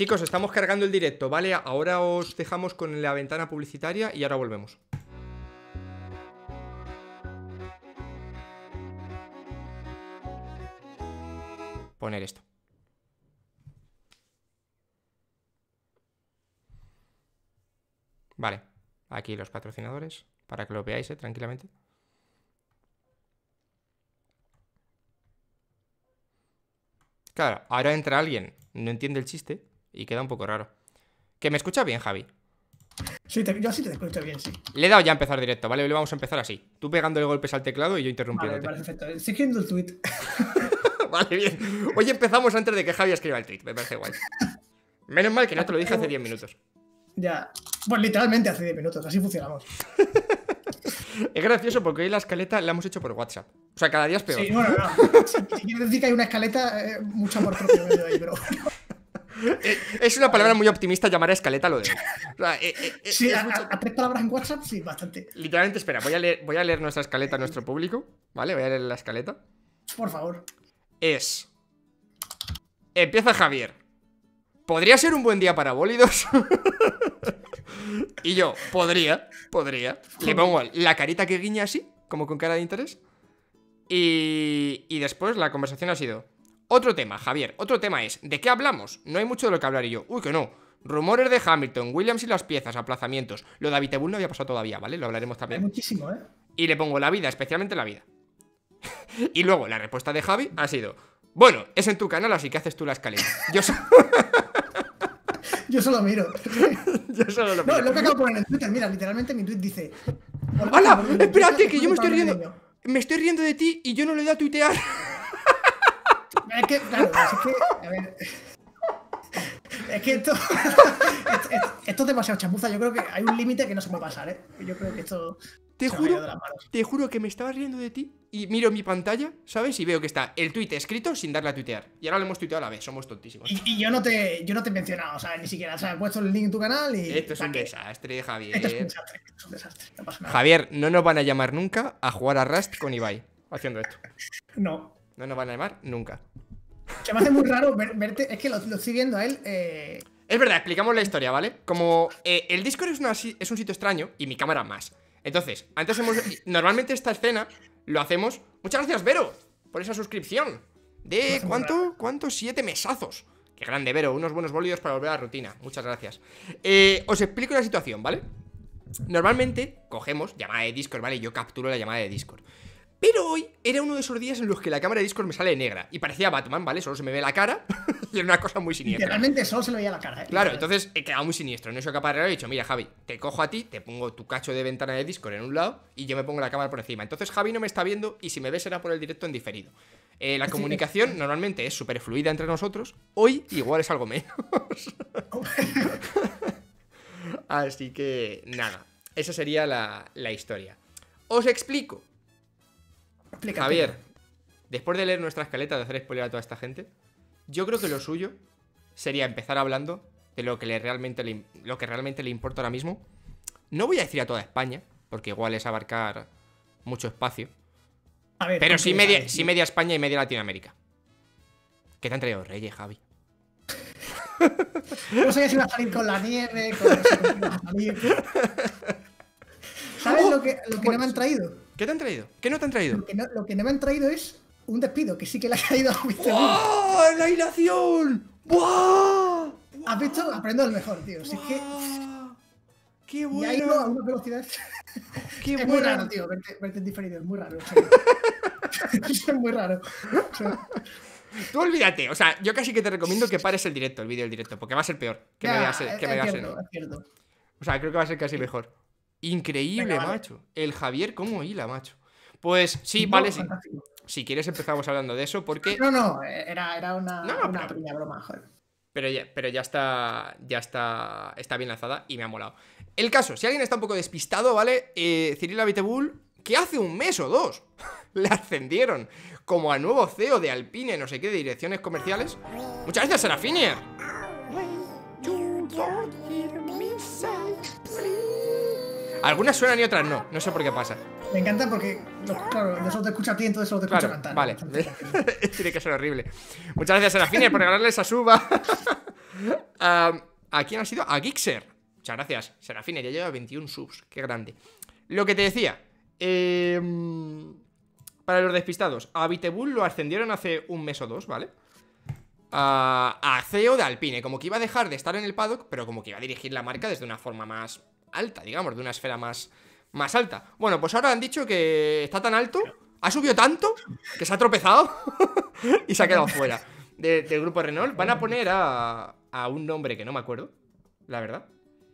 Chicos, estamos cargando el directo, ¿vale? Ahora os dejamos con la ventana publicitaria y ahora volvemos. Poner esto. Vale, aquí los patrocinadores, para que lo veáis, tranquilamente. Claro, ahora entra alguien, no entiende el chiste y queda un poco raro. ¿Que me escucha bien, Javi? Sí, yo sí te escucho bien, sí. Le he dado ya a empezar directo, ¿vale? Hoy vamos a empezar así. Tú pegándole golpes al teclado y yo interrumpiéndote. Vale, perfecto. Estoy escribiendo el tweet. Vale, bien. Hoy empezamos antes de que Javi escriba el tweet, me parece guay. Menos mal que no te lo dije hace 10 minutos. Ya. Pues literalmente hace 10 minutos, así funcionamos. Es gracioso porque hoy la escaleta la hemos hecho por WhatsApp. O sea, cada día es peor. Sí, bueno, no. Si quieres decir que hay una escaleta, mucho amor propio medio ahí, pero bueno. Es una palabra muy optimista llamar a escaleta lo de hoy. O sea, sí, a 3 palabras en WhatsApp, sí, bastante. Literalmente, espera, voy a leer nuestra escaleta a nuestro público, ¿vale? Voy a leer la escaleta. Por favor. Empieza Javier. ¿Podría ser un buen día para bólidos? Y yo, podría. Le pongo la carita que guiña así, como con cara de interés. Y después la conversación ha sido: otro tema, Javier, otro tema es: ¿de qué hablamos? No hay mucho de lo que hablar. Y yo, uy, que no. Rumores de Hamilton, Williams y las piezas, aplazamientos. Lo de Abiteboul no había pasado todavía, ¿vale? Lo hablaremos también. Hay muchísimo, ¿eh? Y le pongo la vida, especialmente la vida. Y luego la respuesta de Javi ha sido: bueno, es en tu canal, así que haces tú la escaleta. Yo solo miro. Yo solo lo miro. No, lo que acabo de poner en Twitter, mira, literalmente mi tweet dice: ¡Hala! Espérate, que yo me estoy riendo. Me estoy riendo de ti y yo no le he dado a tuitear. Es que, claro, es que, a ver. Es que esto es demasiado chapuza. Yo creo que hay un límite que no se puede pasar, ¿eh? Yo creo que esto. Te juro que me estaba riendo de ti y miro mi pantalla, ¿sabes? Y veo que está el tweet escrito sin darle a tuitear. Y ahora lo hemos tuiteado a la vez, somos tontísimos. Y yo no te he mencionado, o sea, ni siquiera. O sea, he puesto el link en tu canal y. Esto es un desastre, Javier. Esto es un desastre, no pasa nada. Javier, no nos van a llamar nunca a jugar a Rust con Ibai haciendo esto. No. No nos van a llamar nunca. Que me hace muy raro verte. Es que lo estoy viendo a él. Es verdad, explicamos la historia, ¿vale? Como el Discord es un sitio extraño y mi cámara más. Entonces, normalmente esta escena lo hacemos. Muchas gracias, Vero, por esa suscripción. ¿De cuánto? 7 mesazos. Qué grande, Vero, unos buenos bólidos para volver a la rutina. Muchas gracias. Os explico la situación, ¿vale? Normalmente cogemos llamada de Discord, ¿vale? Yo capturo la llamada de Discord. Pero hoy era uno de esos días en los que la cámara de Discord me sale negra. Y parecía Batman, ¿vale? Solo se me ve la cara. Y era una cosa muy siniestra. Literalmente solo se le veía la cara, ¿eh? Claro, entonces he quedado muy siniestro. No he sido capaz de arreglar. He dicho: mira, Javi, te cojo a ti, te pongo tu cacho de ventana de Discord en un lado y yo me pongo la cámara por encima. Entonces Javi no me está viendo y si me ve será por el directo en diferido. La comunicación normalmente es súper fluida entre nosotros. Hoy igual es algo menos. Así que nada, esa sería la historia. Os explico. Javier, después de leer nuestra escaleta, de hacer spoiler a toda esta gente, yo creo que lo suyo sería empezar hablando de lo que realmente le importa ahora mismo. No voy a decir a toda España, porque igual es abarcar mucho espacio. A ver, pero sí media España y media Latinoamérica. ¿Qué te han traído Reyes, Javi? No sé si va a salir con la nieve, ¿Sabes lo que no me han traído? ¿Qué te han traído? ¿Qué no te han traído? Lo que no me han traído es un despido, que sí que le ha caído a Abiteboul. ¡Oh! ¡La hilación! ¡Buah! ¿Has visto? Aprendo el mejor, tío. Si es que. ¡Qué bueno! Y ha ido a una velocidad. ¡Qué es bueno! Muy raro, tío. Verte en diferido, es muy raro. Es muy raro. O sea, tú olvídate, o sea, yo casi que te recomiendo que pares el vídeo del directo, porque va a ser peor que me veas en. O sea, creo que va a ser casi mejor. Increíble, venga, macho. El Javier, ¿cómo hila, macho? Pues sí, vale, sí. Si quieres empezamos hablando de eso, porque. No, era una pequeña broma, joder. Pero ya está bien lanzada y me ha molado. El caso, si alguien está un poco despistado, ¿vale? Cyril Abiteboul, que hace un mes o dos le ascendieron como a nuevo CEO de Alpine, no sé qué, de direcciones comerciales. Muchas gracias, Serafinier. Algunas suenan y otras no, no sé por qué pasa. Me encanta porque, claro, yo solo te escucho a ti, entonces solo te escucho cantar. Vale, tiene que ser horrible. Muchas gracias, Serafines, por regalarle esa suba. ¿A quién ha sido? A Gixer. Muchas gracias, Serafine, ya lleva 21 subs. Qué grande. Lo que te decía. Para los despistados, a Abiteboul lo ascendieron hace un mes o dos, ¿vale? A CEO de Alpine. Como que iba a dejar de estar en el paddock, pero como que iba a dirigir la marca desde una forma más alta, digamos, de una esfera más alta. Bueno, pues ahora han dicho que está tan alto, ha subido tanto, que se ha tropezado y se ha quedado fuera del grupo Renault. Van a poner a un nombre que no me acuerdo, la verdad.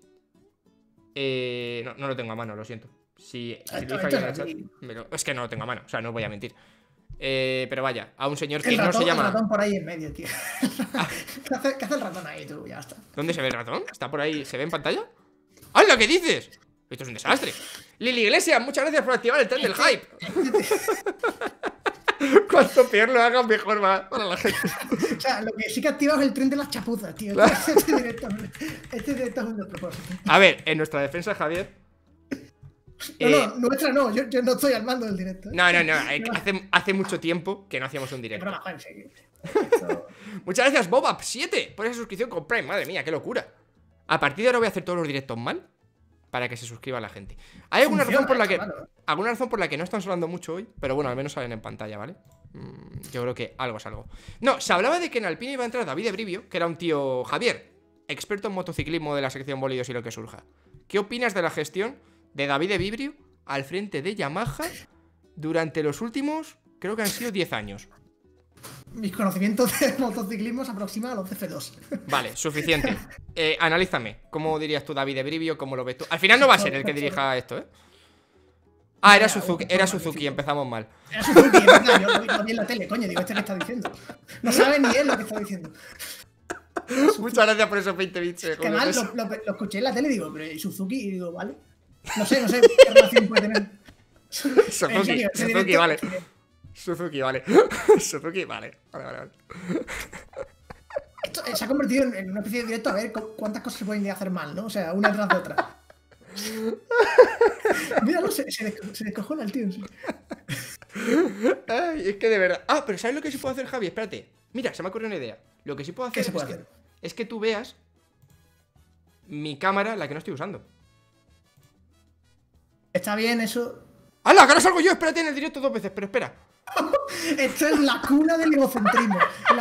No lo tengo a mano, lo siento. Si lo dije aquí en el chat, es que no lo tengo a mano, o sea, no voy a mentir. Pero vaya, a un señor que no se llama... El ratón por ahí en medio, tío. ¿Qué hace el ratón ahí, tú? Ya está. ¿Dónde se ve el ratón? ¿Está por ahí? ¿Se ve en pantalla? ¡Hala! ¿Qué dices? Esto es un desastre. Lili Iglesias, muchas gracias por activar el tren del hype. Cuanto peor lo hagan, mejor va para la gente. O sea, lo que sí que activas es el tren de las chapuzas, tío. Este directo es un despropósito. A ver, en nuestra defensa, Javier. No, nuestra no, yo no estoy al mando del directo. No. Hace mucho tiempo que no hacíamos un directo. Muchas gracias, Bobap7, por esa suscripción con Prime. Madre mía, qué locura. A partir de ahora voy a hacer todos los directos mal para que se suscriba la gente. Hay alguna razón por la que no están sonando mucho hoy, pero bueno, al menos salen en pantalla, ¿vale? Yo creo que algo es algo. No, se hablaba de que en Alpine iba a entrar David Brivio, que era un tío Javier, experto en motociclismo de la sección Bólidos y lo que surja. ¿Qué opinas de la gestión de David Brivio al frente de Yamaha durante los últimos, creo que han sido 10 años? Mis conocimientos de motociclismo se aproximan a los CF2. Vale, suficiente. Analízame. ¿Cómo dirías tú David Brivio? ¿Cómo lo ves tú? Al final no va a ser el que dirija esto, ¿eh? Ah, era Suzuki, empezamos mal. Era Suzuki, yo lo vi en la tele, coño, digo, ¿este qué está diciendo? No sabe ni él lo que está diciendo. Muchas gracias por esos 20 bits. Que mal, lo escuché en la tele y digo, pero ¿y Suzuki? Y digo, vale. No sé qué relación puede tener. Suzuki, vale. Suzuki, vale. Suzuki, vale. Vale. Esto se ha convertido en una especie de directo a ver cuántas cosas se pueden hacer mal, ¿no? O sea, una tras de otra. Míralo, se descojona el tío. Sí. Ay, es que de verdad. Ah, pero ¿sabes lo que sí puedo hacer, Javi? Espérate. Mira, se me ha ocurrido una idea. Lo que sí puedo hacer, es que tú veas mi cámara, la que no estoy usando. Está bien eso. ¡Hala! Que ahora salgo yo. Espérate en el directo 2 veces, pero espera. Esto es la cuna del egocentrismo.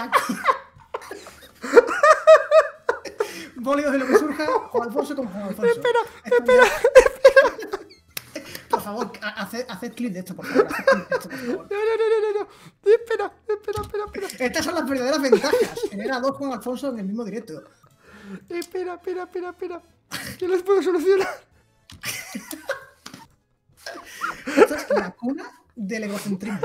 Bólidos de lo que surja, Juan Alfonso como Juan Alfonso. Espera. Por favor, haced clip de esto, por favor. No. Espera. Estas son las verdaderas ventajas. Tener a dos Juan Alfonso en el mismo directo. Espera. Yo los puedo solucionar. Esto es la cuna del egocentrismo.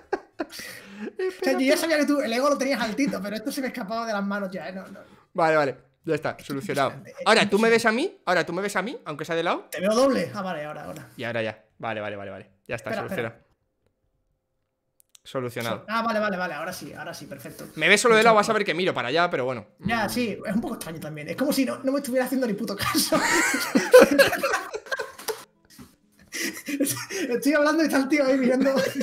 O sea, yo ya sabía que tú el ego lo tenías altito, pero esto se me escapaba de las manos ya, ¿eh? No. Vale, ya está, solucionado. Ahora, ¿tú me ves a mí? Aunque sea de lado. Te veo doble. Ah, vale, ahora. Y ahora ya. Vale. Ya está, solucionado. Solucionado. Vale, ahora sí, perfecto. Me ves solo de lado, vas a ver que miro para allá, pero bueno. Ya, sí, es un poco extraño también. Es como si no me estuviera haciendo ni puto caso. Estoy hablando y está el tío ahí mirando. Es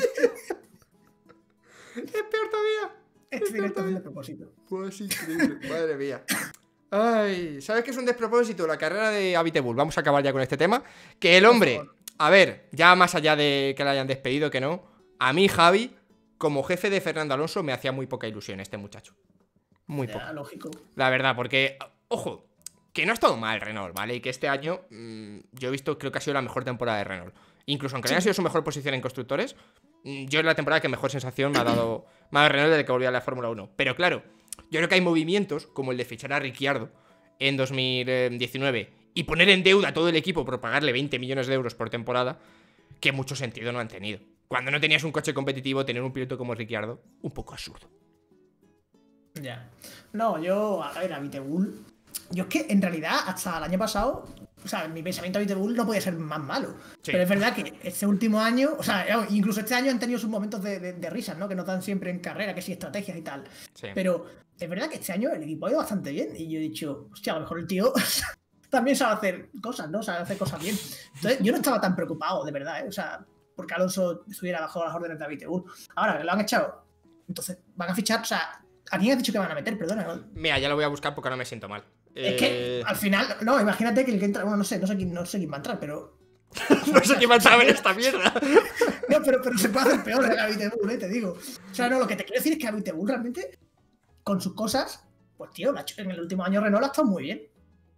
peor todavía. Este directo es un despropósito. Pues increíble, madre mía. Ay, ¿sabes qué es un despropósito? La carrera de Abiteboul. Vamos a acabar ya con este tema. Que el hombre, a ver, ya más allá de que le hayan despedido, que no, a mí, Javi, como jefe de Fernando Alonso, me hacía muy poca ilusión este muchacho. Muy poca. Lógico. La verdad, porque, ojo, que no ha estado mal Renault, ¿vale? Y que este año, yo he visto, creo que ha sido la mejor temporada de Renault. Incluso aunque no haya sido su mejor posición en constructores, yo es la temporada que mejor sensación me ha dado Renault desde que volví a la Fórmula 1. Pero claro, yo creo que hay movimientos, como el de fichar a Ricciardo en 2019 y poner en deuda a todo el equipo por pagarle 20 millones de euros por temporada, que mucho sentido no han tenido. Cuando no tenías un coche competitivo, tener un piloto como Ricciardo, un poco absurdo. Ya. No, yo, a ver, Abiteboul. Yo es que en realidad, hasta el año pasado, o sea, mi pensamiento de Abiteboul no podía ser más malo. Sí. Pero es verdad que este último año, o sea, incluso este año han tenido sus momentos de risas, ¿no? Que no dan siempre en carrera, que sí, estrategias y tal. Sí. Pero es verdad que este año el equipo ha ido bastante bien. Y yo he dicho, hostia, a lo mejor el tío también sabe hacer cosas, ¿no? Sabe hacer cosas bien. Entonces, yo no estaba tan preocupado, de verdad, ¿eh? O sea, porque Alonso estuviera bajo las órdenes de Abiteboul. Ahora que lo han echado, entonces van a fichar, o sea, ¿A quién has dicho que van a meter? Perdona, ¿no? Mira, ya lo voy a buscar porque no me siento mal. Es que al final, no, imagínate que el que entra, bueno, no sé quién va a entrar, pero. No sé quién va a entrar en esta mierda. No, pero se puede hacer peor el Abiteboul, te digo. O sea, no, lo que te quiero decir es que Abiteboul realmente, con sus cosas, pues tío, en el último año Renault ha estado muy bien.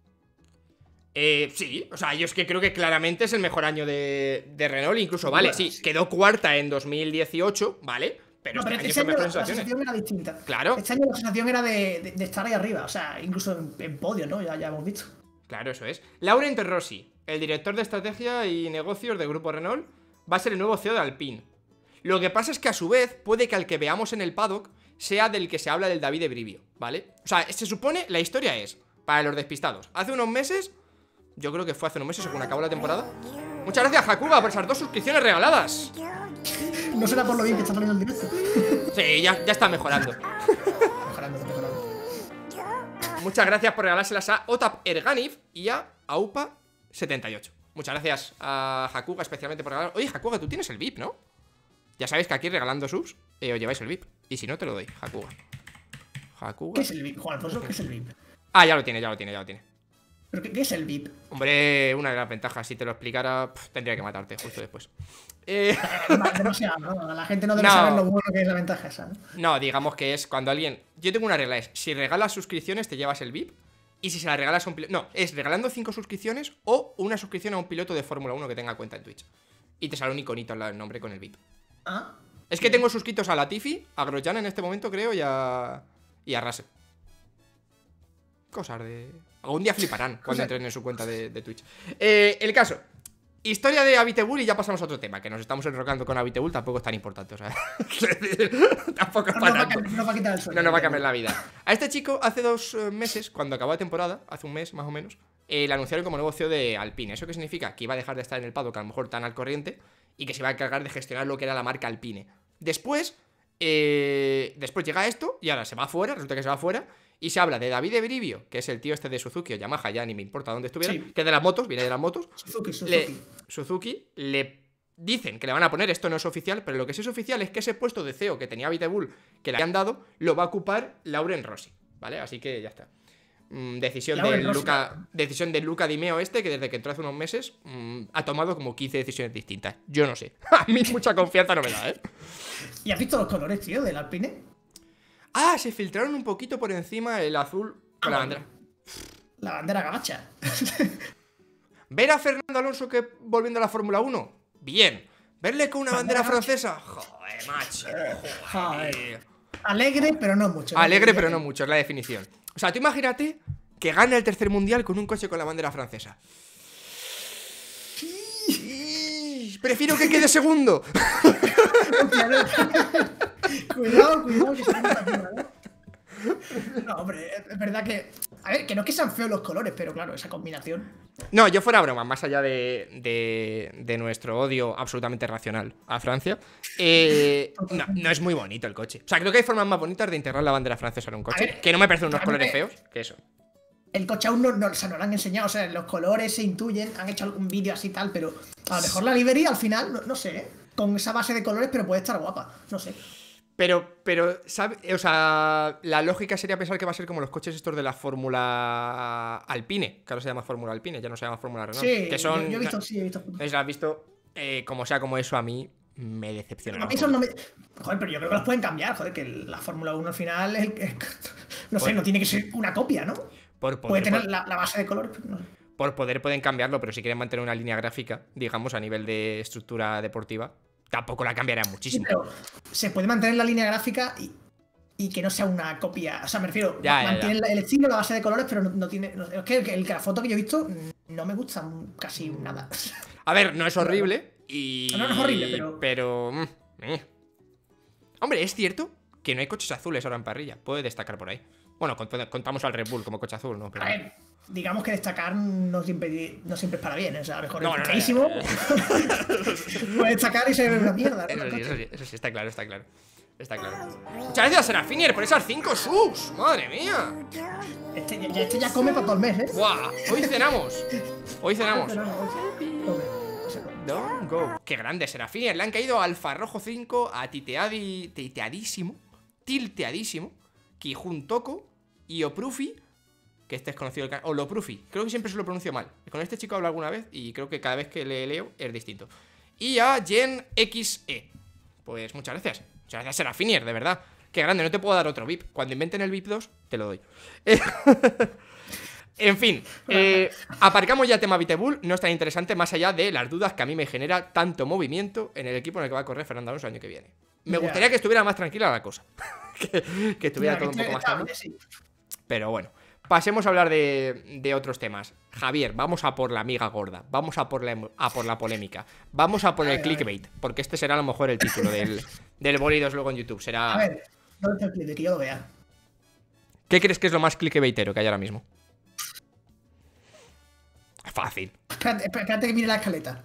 Sí, o sea, yo es que creo que claramente es el mejor año de Renault. Incluso, vale, sí, quedó cuarta en 2018, ¿vale? Pero no, este este año fue año mejor la sensación era distinta. Claro. Este año la sensación era de estar ahí arriba, o sea, incluso en podio, ¿no? Ya hemos visto. Claro, eso es. Laurent Rossi, el director de estrategia y negocios del grupo Renault, va a ser el nuevo CEO de Alpine. Lo que pasa es que a su vez puede que al que veamos en el paddock sea del que se habla del David de Brivio, ¿vale? O sea, se supone, la historia es, para los despistados, hace unos meses, yo creo que fue hace unos meses según acabó la temporada. Muchas gracias, Jacuba, por esas 2 suscripciones regaladas. No será por lo bien que está saliendo el directo. Sí, ya está mejorando. Mejorando. Muchas gracias por regalárselas a Otap Erganif y a Aupa78. Muchas gracias a Jacuga especialmente por regalar. Oye, Jacuga, tú tienes el VIP, ¿no? Ya sabéis que aquí regalando subs os lleváis el VIP. Y si no, te lo doy, Jacuga. ¿Qué es el VIP, Juan Alfonso? ¿Qué es el VIP? Ah, ya lo tiene. ¿Pero qué es el VIP? Hombre, una de las ventajas. Si te lo explicara, tendría que matarte justo después. Demasiado, ¿no? La gente no debe saber lo bueno que es la ventaja esa, ¿no? No, digamos que es cuando alguien... Yo tengo una regla, es si regalas suscripciones te llevas el VIP. Y si se la regalas a un piloto... No, es regalando 5 suscripciones o una suscripción a un piloto de Fórmula 1 que tenga cuenta en Twitch. Y te sale un iconito al lado del nombre con el VIP. Ah. Es que tengo suscritos a Latifi, a Grosjean en este momento creo y a Russell. Cosas de... Algún día fliparán cuando entren en su cuenta de Twitch. El caso, historia de Abiteboul y ya pasamos a otro tema. Que nos estamos enrocando con Abiteboul, tampoco es tan importante. O sea, tampoco es para tanto. No va a quitar el sueño. No nos va a cambiar la vida. A este chico, hace 2 meses, cuando acabó la temporada, hace un mes más o menos, le anunciaron como nuevo CEO de Alpine. ¿Eso qué significa? Que iba a dejar de estar en el paddock, a lo mejor tan al corriente, y que se iba a encargar de gestionar lo que era la marca Alpine. Después llega esto y ahora se va afuera, resulta que se va afuera. Y se habla de David de Brivio, que es el tío este de Suzuki o Yamaha, ya ni me importa dónde estuviera, sí. Que de las motos, viene de las motos. Suzuki. Le dicen que le van a poner, esto no es oficial, pero lo que sí es oficial es que ese puesto de CEO que tenía Abiteboul, que le habían dado, lo va a ocupar Laurent Rossi, ¿vale? Así que ya está. Decisión de Luca Di Meo que desde que entró hace unos meses ha tomado como 15 decisiones distintas. Yo no sé. A mí mucha confianza no me da, ¿eh? ¿Y has visto los colores, tío, del Alpine? Ah, se filtraron un poquito por encima el azul con la bandera. La bandera gabacha. ¿Ver a Fernando Alonso que volviendo a la Fórmula 1? Bien. ¿Verle con una bandera francesa? Joder, macho. Joder. Alegre, pero no mucho. Alegre, pero no mucho, es la definición. O sea, tú imagínate que gana el tercer mundial con un coche con la bandera francesa. Prefiero que quede segundo. Cuidado, que se no, hombre, es verdad que... A ver, que no es que sean feos los colores, pero claro, esa combinación... No, yo fuera broma, más allá de nuestro odio absolutamente racional a Francia, no es muy bonito el coche. O sea, creo que hay formas más bonitas de integrar la bandera francesa en un coche, ver, que no me parecen unos colores feos, que eso. El coche aún no lo han enseñado, o sea, los colores se intuyen, han hecho algún vídeo así tal, pero a lo mejor la livery al final, no sé, con esa base de colores, pero puede estar guapa, no sé. Pero, ¿sabes? O sea, la lógica sería pensar que va a ser como los coches estos de la Fórmula Alpine, que ahora se llama Fórmula Alpine, ya no se llama Fórmula Renault. Sí, que son, yo he visto, sí, he visto. ¿Has visto? Como sea como eso, a mí me decepciona. A mí eso no me... Joder, pero yo creo que los pueden cambiar, joder, que la Fórmula 1 al final no sé, no tiene que ser una copia, ¿no? Puede tener la base de colores, pero no sé. Por poder pueden cambiarlo, pero si quieren mantener una línea gráfica, digamos, a nivel de estructura deportiva, tampoco la cambiarán muchísimo. Sí, pero se puede mantener la línea gráfica y que no sea una copia. O sea, me refiero, mantiene el estilo, la base de colores, pero no tiene... es que la foto que yo he visto no me gusta casi nada. A ver, no es horrible y... No es horrible, pero... Hombre, es cierto que no hay coches azules ahora en parrilla. Puede destacar por ahí. Bueno, contamos al Red Bull como coche azul, ¿no? Pero... A ver, digamos que destacar no siempre es para bien, o sea, a lo mejor es feísimo. Puede destacar y se ve una mierda, ¿no? Eso sí, está claro. Está claro. Muchas gracias, Serafinier, por esas 5 subs. Madre mía. Este ya come para todo el mes, ¿eh? ¡Buah! Hoy cenamos. Don't go. Qué grande, Serafinier. Le han caído Alfa Rojo 5 a tilteadísimo. Kijun Toko y Oprufi, que este es conocido el canal, o Loprufi, creo que siempre se lo pronuncio mal. Con este chico hablo alguna vez y creo que cada vez que le leo es distinto. Y a Gen XE. Pues muchas gracias. Muchas gracias, Serafinier, de verdad. Qué grande, no te puedo dar otro VIP. Cuando inventen el VIP 2, te lo doy. En fin, aparcamos ya el tema Abiteboul. No es tan interesante más allá de las dudas que a mí me genera tanto movimiento en el equipo en el que va a correr Fernando Alonso el año que viene. Me gustaría que estuviera más tranquila la cosa. que estuviera todo un poco más calmo. Pero bueno, pasemos a hablar de otros temas. Javier, vamos a por la amiga gorda. Vamos a por la polémica. Vamos a por el clickbait. Porque este será a lo mejor el título del Bólidos luego en YouTube. Será... A ver, no te clickbait, que yo lo vea. ¿Qué crees que es lo más clickbaitero que hay ahora mismo? Fácil. Espérate que mire la escaleta.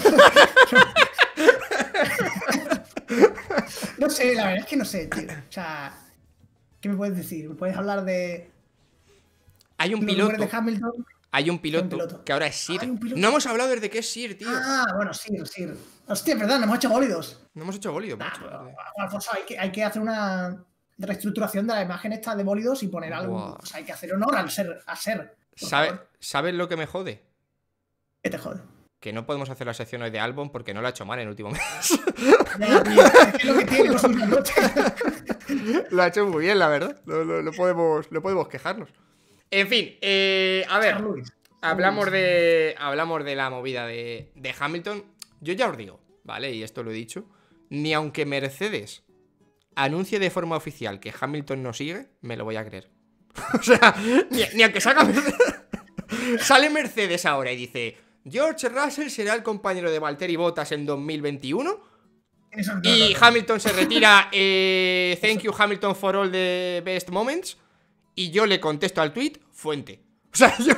No sé, la verdad es que no sé, tío. O sea, ¿qué me puedes decir? ¿Me puedes hablar de... Hay un piloto. De Hamilton? Hay un piloto que ahora es Sir. No hemos hablado desde que es Sir, tío. Ah, bueno, Sir. Hostia, verdad, no hemos hecho bólidos. No hemos hecho bólidos, macho. Alfonso, hay que hacer una reestructuración de la imagen esta de bólidos y poner algo. O sea, hay que hacer honor al ser. ¿Sabes lo que me jode? ¿Qué te jode? Que no podemos hacer la sección hoy de álbum porque no lo ha hecho mal en el último mes. Ya, tío, es lo que tiene, no son noches. Lo ha hecho muy bien, la verdad. No podemos quejarnos. En fin, a ver. Hablamos de la movida de Hamilton. Yo ya os digo, ¿vale? Y esto lo he dicho. Ni aunque Mercedes anuncie de forma oficial que Hamilton no sigue, me lo voy a creer. O sea, ni aunque salga Mercedes. Sale Mercedes ahora y dice: George Russell será el compañero de Valtteri Bottas en 2021. Y Hamilton se retira. Thank you, Hamilton, for all the best moments. Y yo le contesto al tweet: fuente. O sea, yo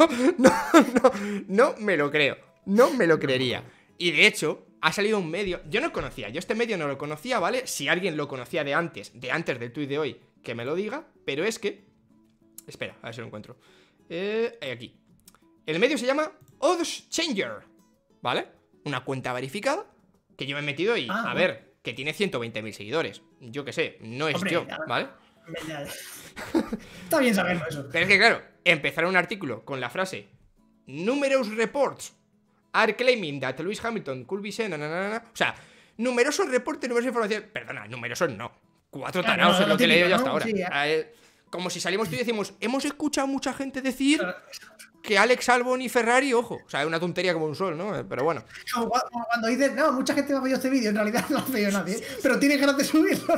no me lo creo. No me lo creería. Y de hecho, ha salido un medio. Yo no conocía, yo este medio no lo conocía, ¿vale? Si alguien lo conocía de antes del tweet de hoy, que me lo diga. Pero es que... Espera, a ver si lo encuentro. Aquí. El medio se llama Odds Changer, ¿vale? Una cuenta verificada que yo me he metido y, a ver, que tiene 120.000 seguidores. Yo qué sé, no es yo, ¿vale? Está bien saberlo eso. Pero es que, claro, empezar un artículo con la frase Numerous reports are claiming that Lewis Hamilton could be sent, o sea, numerosos reportes, numerosas informaciones. Perdona, numerosos no. 4 tarados es lo que he leído yo hasta ahora. Sí, como si salimos tú y decimos: hemos escuchado a mucha gente decir que Alex Albon y Ferrari, ojo. O sea, es una tontería como un sol, ¿no? Pero bueno. Como cuando dices: no, mucha gente me ha pedido este vídeo. En realidad no lo ha pedido nadie, pero tiene ganas de subirlo.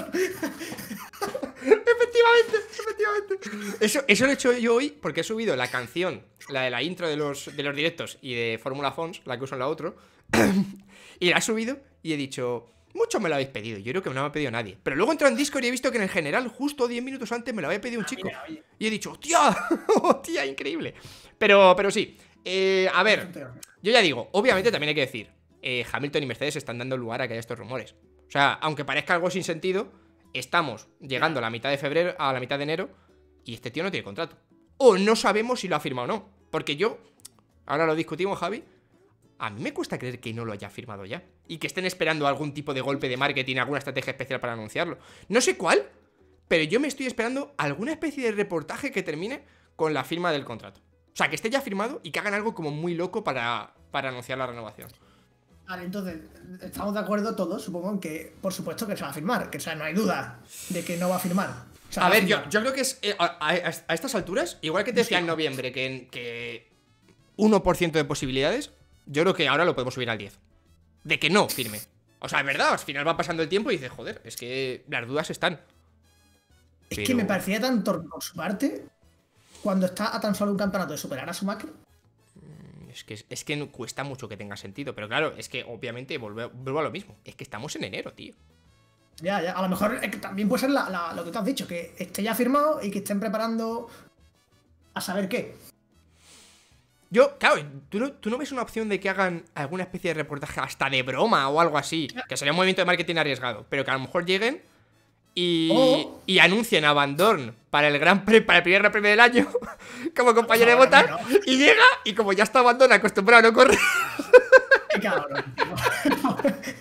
Efectivamente. Eso lo he hecho yo hoy porque he subido la canción, la de la intro de los directos y de Fórmula Fons, la que uso en la otro. Y la he subido y he dicho: mucho me lo habéis pedido, yo creo que no me ha pedido nadie. Pero luego he entrado en Discord y he visto que en el general, justo 10 minutos antes, me lo había pedido un chico. Mira, y he dicho: ¡hostia! Increíble. Pero sí, a ver, yo ya digo, obviamente también hay que decir, Hamilton y Mercedes están dando lugar a que haya estos rumores. O sea, aunque parezca algo sin sentido, estamos llegando a la mitad de febrero, a la mitad de enero, y este tío no tiene contrato. O no sabemos si lo ha firmado o no. Porque yo, ahora lo discutimos, Javi, a mí me cuesta creer que no lo haya firmado ya. Y que estén esperando algún tipo de golpe de marketing, alguna estrategia especial para anunciarlo. No sé cuál, pero yo me estoy esperando alguna especie de reportaje que termine con la firma del contrato. O sea, que esté ya firmado y que hagan algo como muy loco para anunciar la renovación. Vale, entonces, estamos de acuerdo todos, supongo, en que por supuesto que se va a firmar. Que, o sea, no hay duda de que no va a firmar. O sea, a ver, yo creo que es a estas alturas, igual que te decía en noviembre, que 1% de posibilidades, yo creo que ahora lo podemos subir al 10%. De que no firme. O sea, es verdad, al final va pasando el tiempo y dices: joder, es que las dudas están. Es que me parecía tan torpe por su parte cuando está a tan solo un campeonato de superar a su máquina. Es que cuesta mucho que tenga sentido. Pero claro, es que obviamente vuelvo a lo mismo. Es que estamos en enero, tío. Ya, a lo mejor también puede ser lo que tú has dicho, que esté ya firmado y que estén preparando a saber qué. Yo, claro, ¿tú no ves una opción de que hagan alguna especie de reportaje hasta de broma o algo así? Que sería un movimiento de marketing arriesgado, pero que a lo mejor lleguen y anuncien a Van Dorn para el primer Gran Premio del año como compañero de Bottas, y llega, y como ya está Van Dorn acostumbrado a no correr. Qué cabrón, tío.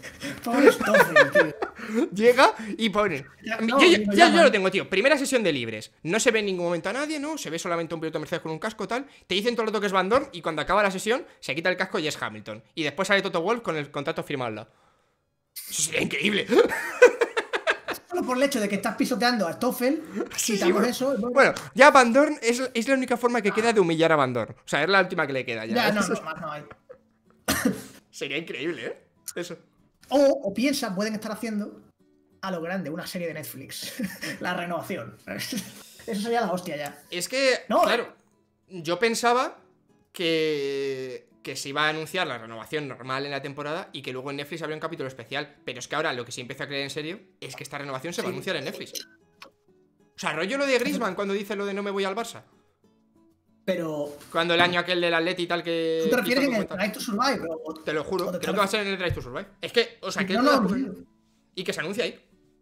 Pobre Stoffel, tío. Llega y pone. No, Yo lo tengo, tío. Primera sesión de libres. No se ve en ningún momento a nadie, ¿no? Se ve solamente un piloto Mercedes con un casco, tal. Te dicen todo el rato que es Van Dorn y cuando acaba la sesión se quita el casco y es Hamilton. Y después sale Toto Wolff con el contrato firmado al lado. Eso sería increíble. Solo por el hecho de que estás pisoteando a Stoffel, quitamos eso. Bueno, ya Van Dorn es la única forma que queda de humillar a Van Dorn. O sea, es la última que le queda ya. Ya, no, más no hay. Sería increíble, ¿eh? Eso. O piensan, pueden estar haciendo a lo grande una serie de Netflix. La renovación. Eso sería la hostia ya. Es que, no, claro, yo pensaba que se iba a anunciar la renovación normal en la temporada y que luego en Netflix habría un capítulo especial. Pero es que ahora lo que sí empiezo a creer en serio es que esta renovación se va a anunciar en Netflix. O sea, rollo lo de Griezmann cuando dice lo de no me voy al Barça. Pero... Cuando el año aquel del Atleti y tal que... ¿Tú te refieres en el Drive to Survive? Te lo juro, creo que va a ser en el Drive to Survive. Es que, o sea, que... Y que se anuncia ahí.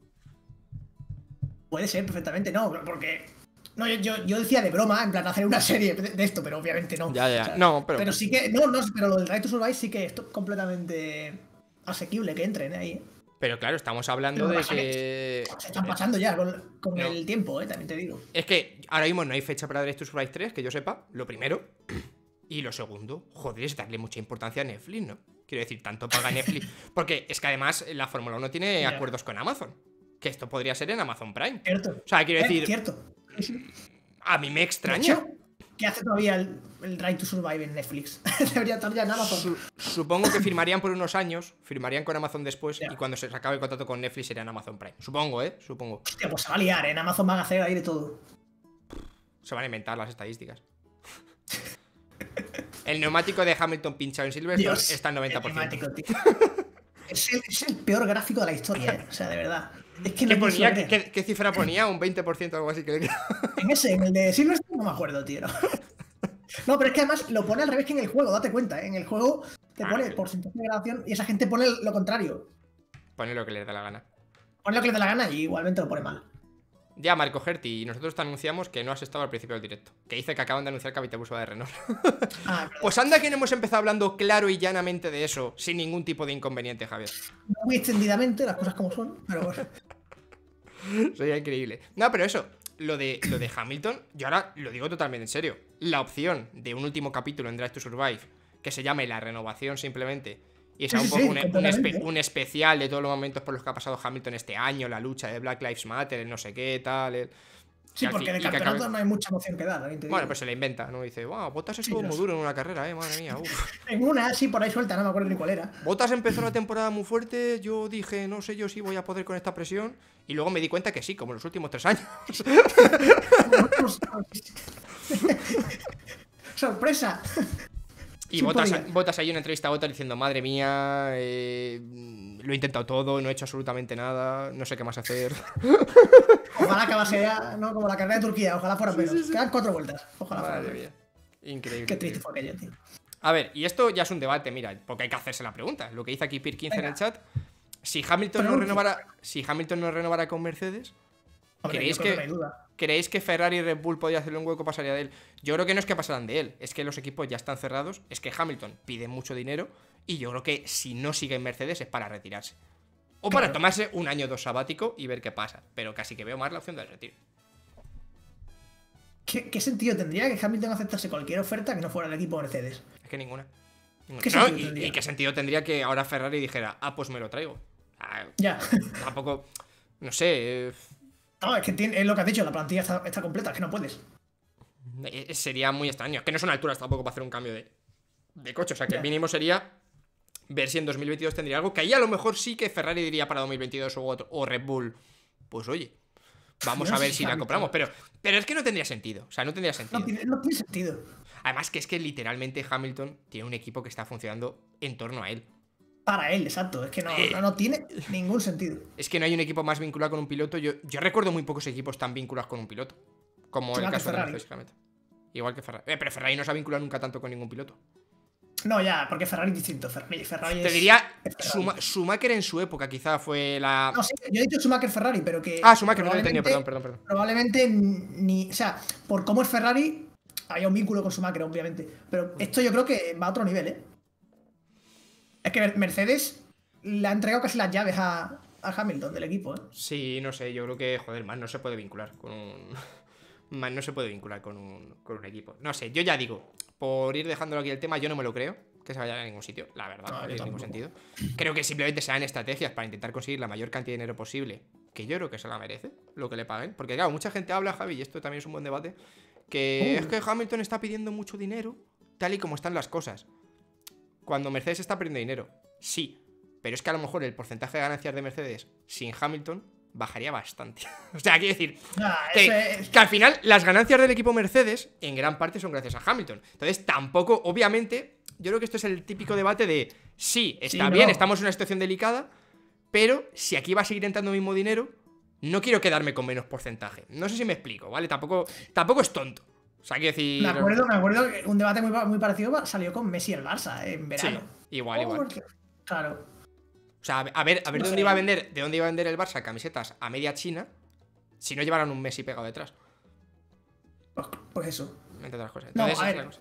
Puede ser, perfectamente, no, porque... No, yo decía de broma, en plan hacer una serie de esto, pero obviamente no. Ya, o sea, no, pero... Pero sí que... No, pero lo del Drive to Survive sí que es completamente asequible que entren ahí. Pero claro, estamos hablando de que... Se están pasando ya con el tiempo, también te digo. Es que ahora mismo no hay fecha para Drive to Survive 3, que yo sepa, lo primero. Y lo segundo, joder, es darle mucha importancia a Netflix, ¿no? Quiero decir, tanto paga Netflix. Porque es que además la Fórmula 1 tiene acuerdos con Amazon. Que esto podría ser en Amazon Prime. Cierto. O sea, quiero decir... Cierto. A mí me extraña. ¿Qué hace todavía el Drive to Survive en Netflix? Debería estar ya en Amazon. Supongo que firmarían por unos años, firmarían con Amazon después, y cuando se acabe el contrato con Netflix sería en Amazon Prime. Supongo, Supongo. Hostia, pues se va a liar, en Amazon van a hacer ahí de todo. Se van a inventar las estadísticas. El neumático de Hamilton pinchado en Silverstone está al 90%. El neumático, tío. Es el peor gráfico de la historia, o sea, de verdad. Es que ¿Qué ponía? ¿Qué cifra ponía? ¿Un 20% o algo así? En el de Silverstone no me acuerdo, tío. No, pero es que además lo pone al revés que en el juego, date cuenta. En el juego te pone porcentaje de grabación y esa gente pone lo contrario. Pone lo que les da la gana. Pone lo que les da la gana y igualmente lo pone mal. Ya, Marco Gerti, y nosotros te anunciamos que no has estado al principio del directo. Que dice que acaban de anunciar que Abiteboul de Renault. Pues anda que no hemos empezado hablando claro y llanamente de eso, sin ningún tipo de inconveniente, Javier. No muy extendidamente, las cosas como son, pero bueno. Sería increíble. No, pero eso, lo de Hamilton, yo ahora lo digo totalmente en serio. La opción de un último capítulo en Drive to Survive, que se llame La Renovación simplemente, y sea un poco un especial de todos los momentos por los que ha pasado Hamilton este año, la lucha de Black Lives Matter, el no sé qué, tal. Sí, porque de campeonato no hay mucha emoción que dar. Bueno, pues se la inventa, ¿no? Dice, wow, Bottas estuvo muy duro en una carrera, madre mía. En una, sí, por ahí suelta, no me acuerdo ni cuál era. Bottas empezó la temporada muy fuerte, yo dije, no sé yo si voy a poder con esta presión, y luego me di cuenta que sí, como en los últimos 3 años. ¡Sorpresa! Y Bottas ahí en una entrevista a Bottas diciendo, madre mía, lo he intentado todo, no he hecho absolutamente nada, no sé qué más hacer. Ojalá acabase ya, ¿no? Como la carrera de Turquía, ojalá fuera menos. Quedan 4 vueltas, ojalá fuera menos. Mía. Increíble. Qué triste fue aquello, tío. A ver, y esto ya es un debate, mira, porque hay que hacerse la pregunta. Lo que dice aquí Pir15 en el chat. Si Hamilton no renovara con Mercedes, ¿creéis que Ferrari y Red Bull podría hacerle un hueco, pasaría de él? Yo creo que no es que pasaran de él, es que los equipos ya están cerrados, es que Hamilton pide mucho dinero y yo creo que si no sigue en Mercedes es para retirarse. O para tomarse un año o 2 sabático y ver qué pasa, pero casi que veo más la opción del retiro. ¿Qué sentido tendría que Hamilton aceptase cualquier oferta que no fuera del equipo Mercedes? Es que ninguna. ¿Y qué sentido tendría que ahora Ferrari dijera, pues me lo traigo? Ya. Tampoco, no sé. No, es que es lo que has dicho, la plantilla está completa, es que no puedes. Sería muy extraño. Es que no son alturas tampoco para hacer un cambio de coche. O sea, que el mínimo sería ver si en 2022 tendría algo. Que ahí a lo mejor sí que Ferrari diría para 2022 o Red Bull. Pues oye, vamos a ver si la compramos. Pero es que no tendría sentido. O sea, no tendría sentido. No tiene sentido. Además que es que literalmente Hamilton tiene un equipo que está funcionando en torno a él. Para él, exacto. Es que no tiene ningún sentido. Es que no hay un equipo más vinculado con un piloto. Yo recuerdo muy pocos equipos tan vinculados con un piloto. Como el caso de Mercedes. Igual que Ferrari. Pero Ferrari no se ha vinculado nunca tanto con ningún piloto. No, ya, porque Ferrari es distinto. Ferrari te diría, Schumacher en su época quizá fue la... No, sí, yo he dicho Schumacher-Ferrari, pero que... Schumacher, no lo he entendido, perdón. Probablemente ni... O sea, por cómo es Ferrari, había un vínculo con Schumacher, obviamente. Pero esto yo creo que va a otro nivel, ¿eh? Es que Mercedes le ha entregado casi las llaves a Hamilton del equipo, ¿eh? Sí, no sé, yo creo que, joder, más no se puede vincular con un... Más no se puede vincular con un equipo. No sé, yo ya digo, por ir dejándolo aquí el tema, yo no me lo creo que se vaya a ningún sitio, la verdad, no tiene ningún sentido. Creo que simplemente sean estrategias para intentar conseguir la mayor cantidad de dinero posible, que yo creo que se la merece, lo que le paguen. Porque claro, mucha gente habla, Javi, y esto también es un buen debate, que es que Hamilton está pidiendo mucho dinero, tal y como están las cosas. Cuando Mercedes está perdiendo dinero, sí, pero es que a lo mejor el porcentaje de ganancias de Mercedes sin Hamilton bajaría bastante. O sea, quiero decir que al final las ganancias del equipo Mercedes en gran parte son gracias a Hamilton. Entonces tampoco, obviamente, yo creo que esto es el típico debate de sí, está bien, estamos en una situación delicada, pero si aquí va a seguir entrando el mismo dinero, no quiero quedarme con menos porcentaje. No sé si me explico, ¿vale? Tampoco es tonto. O sea, quiero decir... Me acuerdo que un debate muy parecido salió con Messi y el Barça en verano. Sí, igual. Claro. O sea, a ver de dónde iba a vender el Barça camisetas a media China si no llevaran un Messi pegado detrás. Pues eso. Entre otras cosas. Entonces, a ver,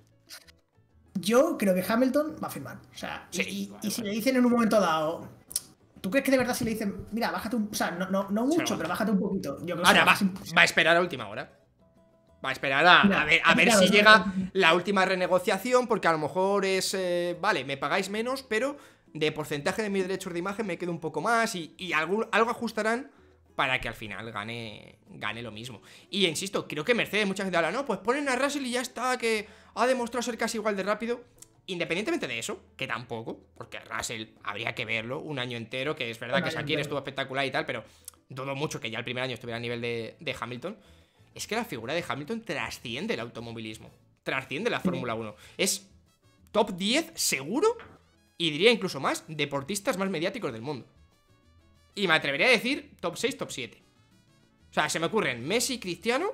yo creo que Hamilton va a firmar. O sea, sí, y si le dicen en un momento dado, ¿tú crees que de verdad si le dicen, mira, bájate un... O sea, no mucho, pero bájate un poquito? Yo creo ahora va a esperar a última hora. Va a esperar a ver si llega la última renegociación, porque a lo mejor es... vale, me pagáis menos, pero de porcentaje de mis derechos de imagen me quedo un poco más y algo ajustarán para que al final gane lo mismo. Y insisto, creo que Mercedes, mucha gente habla, no, pues ponen a Russell y ya está, que ha demostrado ser casi igual de rápido. Independientemente de eso, que tampoco, porque Russell habría que verlo un año entero, que es verdad que Shakir estuvo espectacular y tal, pero dudo mucho que ya el primer año estuviera a nivel de Hamilton. Es que la figura de Hamilton trasciende el automovilismo, trasciende la Fórmula 1. Es top 10 seguro, y diría incluso más, deportistas más mediáticos del mundo. Y me atrevería a decir top 6, top 7. O sea, se me ocurren Messi, Cristiano,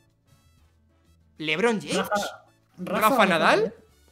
LeBron James, Rafa Nadal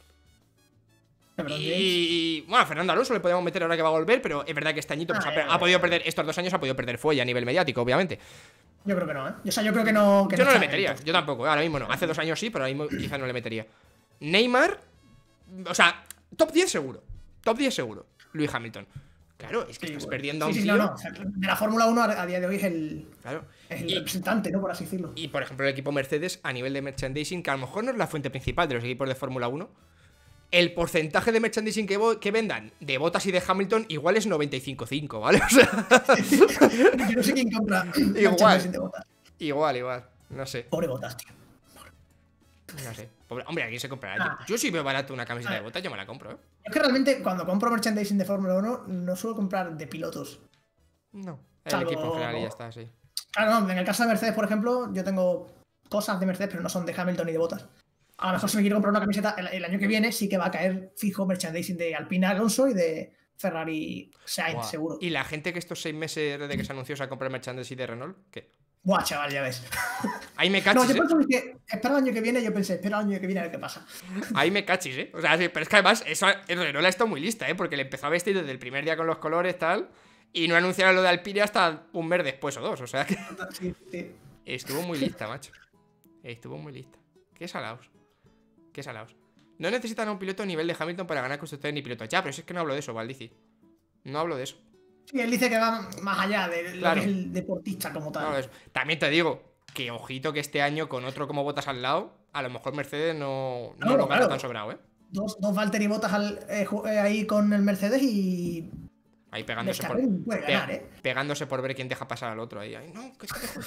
y bueno, Fernando Alonso le podemos meter ahora que va a volver, pero es verdad que este añito pues, ha podido perder, estos 2 años ha podido perder fuelle a nivel mediático, obviamente. Yo creo que no, ¿eh? O sea, yo creo que no... yo no le metería, yo tampoco, ahora mismo no. Hace 2 años sí, pero ahora mismo quizás no le metería. Neymar, o sea, top 10 seguro. Top 10 seguro, Lewis Hamilton. Claro, es que estás perdiendo a un tío... No. O sea, de la Fórmula 1 a día de hoy es el representante, ¿no? Por así decirlo. Y, por ejemplo, el equipo Mercedes, a nivel de merchandising, que a lo mejor no es la fuente principal de los equipos de Fórmula 1, el porcentaje de merchandising que vendan de Bottas y de Hamilton igual es 95-5, ¿vale? O sea... Yo no sé quién compra merchandising de Bottas. Igual. No sé. Pobre Bottas, tío. No sé. Hombre, ¿a quién se comprará? Yo si veo barato una camiseta de Bottas, yo me la compro, ¿eh? Es que realmente cuando compro merchandising de Fórmula 1 no suelo comprar de pilotos. No, el equipo en general y ya está, sí. Claro, no, en el caso de Mercedes, por ejemplo, yo tengo cosas de Mercedes, pero no son de Hamilton ni de Bottas. A lo mejor si me quiero comprar una camiseta el año que viene, sí que va a caer fijo merchandising de Alpine Alonso y de Ferrari Sainz, seguro. ¿Y la gente que estos 6 meses desde que se anunció se ha comprado merchandising de Renault? ¿Qué? Buah, chaval, ya ves. Ahí me cachis, no, yo pensé que espero el año que viene, espero el año que viene a ver qué pasa. Ahí me cachis, ¿eh? O sea, sí, pero es que además, Renault ha estado muy lista, ¿eh? Porque le empezó a vestir desde el primer día con los colores, tal, y no anunciaron lo de Alpine hasta un mes después o 2, o sea que... Sí. Estuvo muy lista, macho. Estuvo muy lista. Qué salaos. No necesitan a un piloto a nivel de Hamilton para ganar constructores ni pilotos. Ya, pero si es que no hablo de eso, Valdici. No hablo de eso. Sí, él dice que va más allá de lo que es el deportista como tal. No, también te digo que ojito que este año con otro como Bottas al lado, a lo mejor Mercedes no lo gana tan sobrado, ¿eh? Dos Valtteri Bottas ahí con el Mercedes y... Ahí pegándose pegándose por ver quién deja pasar al otro ahí. No, que se deja.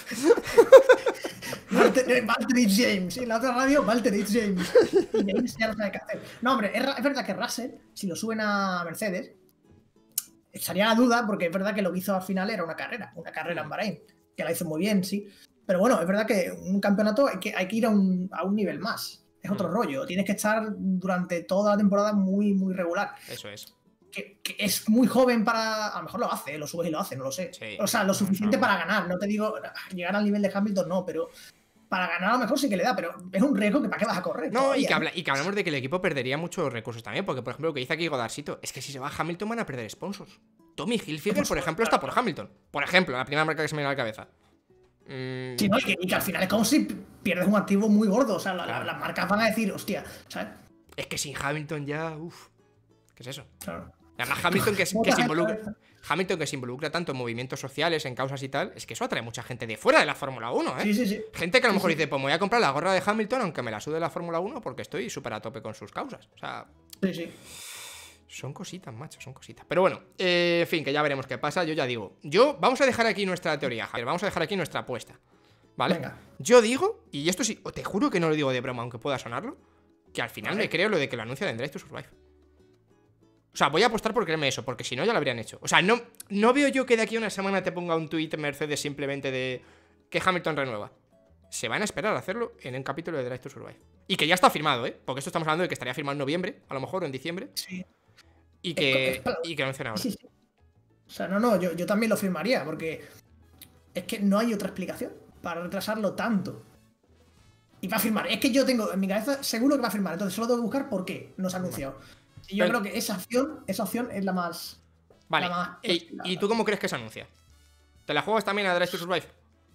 Valtteri James, en la otra radio, Valtteri James. Y James ya no sabe qué hacer. No, hombre, es verdad que Russell, si lo suben a Mercedes, estaría la duda, porque es verdad que lo que hizo al final era una carrera en Bahrein, que la hizo muy bien, sí. Pero bueno, es verdad que un campeonato hay que ir a un nivel más. Es otro rollo. Tienes que estar durante toda la temporada muy, muy regular. Eso es. Que es muy joven para... A lo mejor lo hace, lo subes y lo hace, no lo sé. Sí, o sea, lo suficiente para ganar. No te digo llegar al nivel de Hamilton, no, pero... Para ganar a lo mejor sí que le da, pero es un riesgo que ¿para qué vas a correr? No, todavía, y que hablamos de que el equipo perdería muchos recursos también, porque por ejemplo lo que dice aquí Godarsito es que si se va a Hamilton van a perder sponsors. Tommy Hilfiger, por ejemplo, está por Hamilton. Por ejemplo, la primera marca que se me viene a la cabeza. Sí, no, y que al final es como si pierdes un activo muy gordo. O sea, las marcas van a decir, hostia, ¿sabes? Es que sin Hamilton ya, uff. ¿Qué es eso? Claro. Además, Hamilton que se involucra tanto en movimientos sociales, en causas y tal, es que eso atrae mucha gente de fuera de la Fórmula 1, ¿eh? Sí, sí, sí. Gente que a lo mejor dice, pues me voy a comprar la gorra de Hamilton, aunque me la sude la Fórmula 1, porque estoy súper a tope con sus causas. O sea... Sí, sí. Son cositas, macho, son cositas. Pero bueno, en fin, que ya veremos qué pasa. Yo ya digo, vamos a dejar aquí nuestra teoría, Javier. Vamos a dejar aquí nuestra apuesta, ¿vale? Venga. Yo digo, y esto sí, te juro que no lo digo de broma, aunque pueda sonarlo, que al final me creo lo de que lo anuncia en Drive to Survive. O sea, voy a apostar por creerme eso, porque si no ya lo habrían hecho. O sea, no veo yo que de aquí a una semana te ponga un tuit Mercedes simplemente de que Hamilton renueva. Se van a esperar a hacerlo en un capítulo de Drive to Survive. Y que ya está firmado, ¿eh? Porque esto estamos hablando de que estaría firmado en noviembre, a lo mejor, o en diciembre. Sí. Y que anuncian ahora. Sí, sí. O sea, no, yo también lo firmaría, porque es que no hay otra explicación para retrasarlo tanto. Y va a firmar. Es que yo tengo en mi cabeza seguro que va a firmar. Entonces solo tengo que buscar por qué no se ha anunciado. Y yo creo que esa opción es la más... Vale. La más ¿Y tú cómo crees que se anuncia? ¿Te la juegas también a Drive to Survive?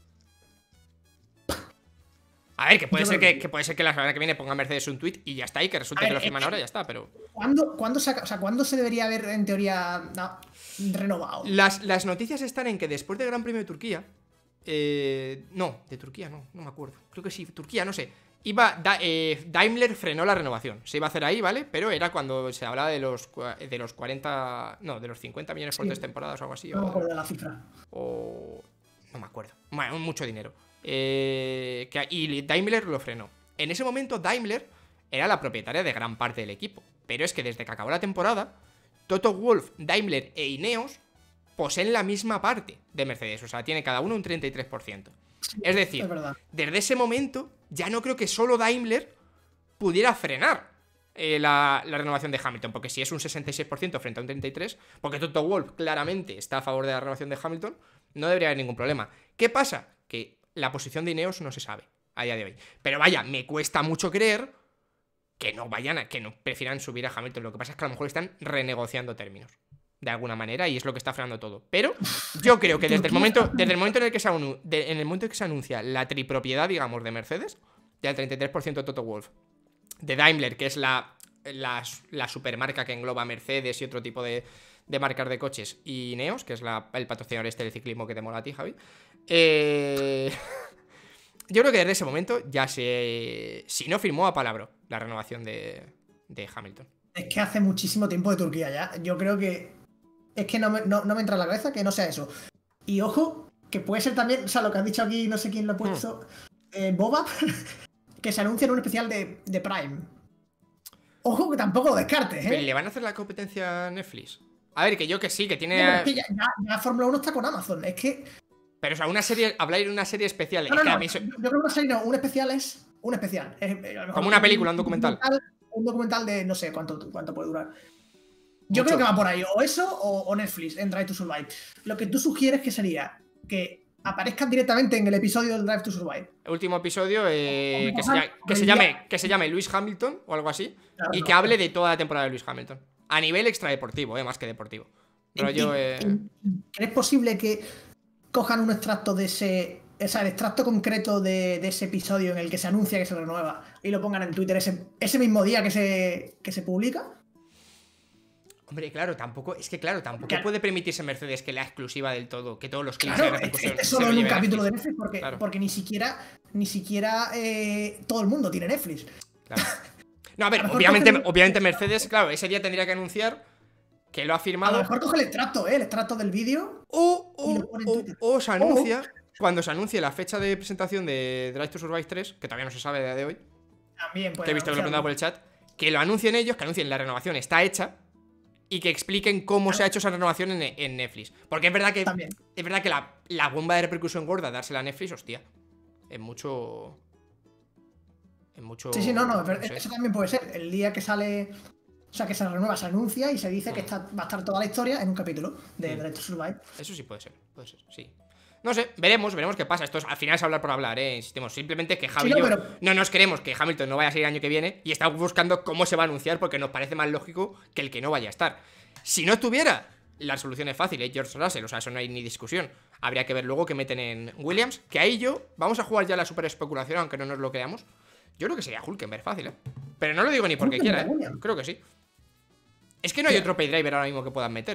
A ver, que puede ser que la semana que viene ponga Mercedes un tweet y ya está, y que resulte que lo firman ahora y ya está, pero... ¿Cuándo se debería haber, en teoría, renovado? Las noticias están en que después del Gran Premio de Turquía... no, de Turquía no me acuerdo. Creo que sí, Turquía, no sé. Daimler frenó la renovación. Se iba a hacer ahí, ¿vale? Pero era cuando se hablaba de los 40... No, de los 50 millones por 3 temporadas o algo así. No me acuerdo de la cifra. No me acuerdo. Bueno, mucho dinero. Y Daimler lo frenó. En ese momento Daimler era la propietaria de gran parte del equipo. Pero es que desde que acabó la temporada, Toto Wolff, Daimler e Ineos poseen la misma parte de Mercedes. O sea, tiene cada uno un 33%. Es decir, desde ese momento ya no creo que solo Daimler pudiera frenar la renovación de Hamilton. Porque si es un 66% frente a un 33%, porque Toto Wolff claramente está a favor de la renovación de Hamilton, no debería haber ningún problema. ¿Qué pasa? Que la posición de Ineos no se sabe a día de hoy. Pero vaya, me cuesta mucho creer que no prefieran subir a Hamilton. Lo que pasa es que a lo mejor están renegociando términos de alguna manera y es lo que está frenando todo. Pero yo creo que desde el momento en el que se anuncia la tripropiedad, digamos, de Mercedes, del 33% de Toto Wolff, de Daimler, que es la supermarca que engloba Mercedes y otro tipo de marcas de coches, y Ineos, que es el patrocinador este del ciclismo que te mola a ti, Javi. Yo creo que desde ese momento ya si no firmó a palabra la renovación de Hamilton. Es que hace muchísimo tiempo de Turquía ya. Yo creo que es que no me entra en la cabeza que no sea eso. Y ojo, que puede ser también, o sea, lo que han dicho aquí, no sé quién lo ha puesto, Boba, que se anuncia en un especial de Prime. Ojo, que tampoco lo descartes, ¿eh? Pero ¿le van a hacer la competencia a Netflix? A ver, que yo que sí, que tiene... No, es que ya Fórmula 1 está con Amazon, es que... Pero, o sea, hablar de una serie especial... No, yo creo que una serie no, un especial es... Un especial. Como una película, un documental. Un documental de no sé cuánto puede durar. Yo creo que va por ahí, o eso o Netflix en Drive to Survive. Lo que tú sugieres que sería que aparezcan directamente en el episodio del Drive to Survive. El último episodio que se llame Lewis Hamilton o algo así, claro, y que hable de toda la temporada de Lewis Hamilton. A nivel extradeportivo, más que deportivo. Pero ¿crees posible que cojan un extracto de ese... O sea, el extracto concreto de ese episodio en el que se anuncia que se renueva y lo pongan en Twitter ese mismo día que se publica? Hombre, claro, tampoco puede permitirse Mercedes que la exclusiva del todo, que todos los clips de repercusión es solo en un capítulo de Netflix, porque ni siquiera todo el mundo tiene Netflix. Claro. No, a ver, obviamente Mercedes, claro, ese día tendría que anunciar que lo ha firmado. A lo mejor coge el extracto del vídeo o se anuncia cuando se anuncie la fecha de presentación de Drive to Survive 3, que todavía no se sabe a día de hoy. También puede. Te he visto que lo he preguntado por el chat. Que lo anuncien ellos, que anuncien la renovación está hecha y que expliquen cómo se ha hecho esa renovación en Netflix. Porque es verdad que la bomba de repercusión gorda dársela a Netflix, hostia, es mucho. Sí, no, eso también puede ser. El día que sale, o sea, que se renueva, se anuncia y se dice que va a estar toda la historia en un capítulo de Drive to Survive. Eso sí puede ser, sí. No sé, veremos qué pasa. Esto al final es hablar por hablar, insistimos. Simplemente que Javi y yo no nos queremos que Hamilton no vaya a seguir el año que viene y estamos buscando cómo se va a anunciar porque nos parece más lógico que el que no vaya a estar. Si no estuviera, la solución es fácil, George Russell, o sea, eso no hay ni discusión. Habría que ver luego qué meten en Williams, que ahí vamos a jugar ya la super especulación, aunque no nos lo creamos. Yo creo que sería Hülkenberg fácil, Pero no lo digo ni porque quiera, Creo que sí. Es que no hay otro paydriver ahora mismo que puedan meter,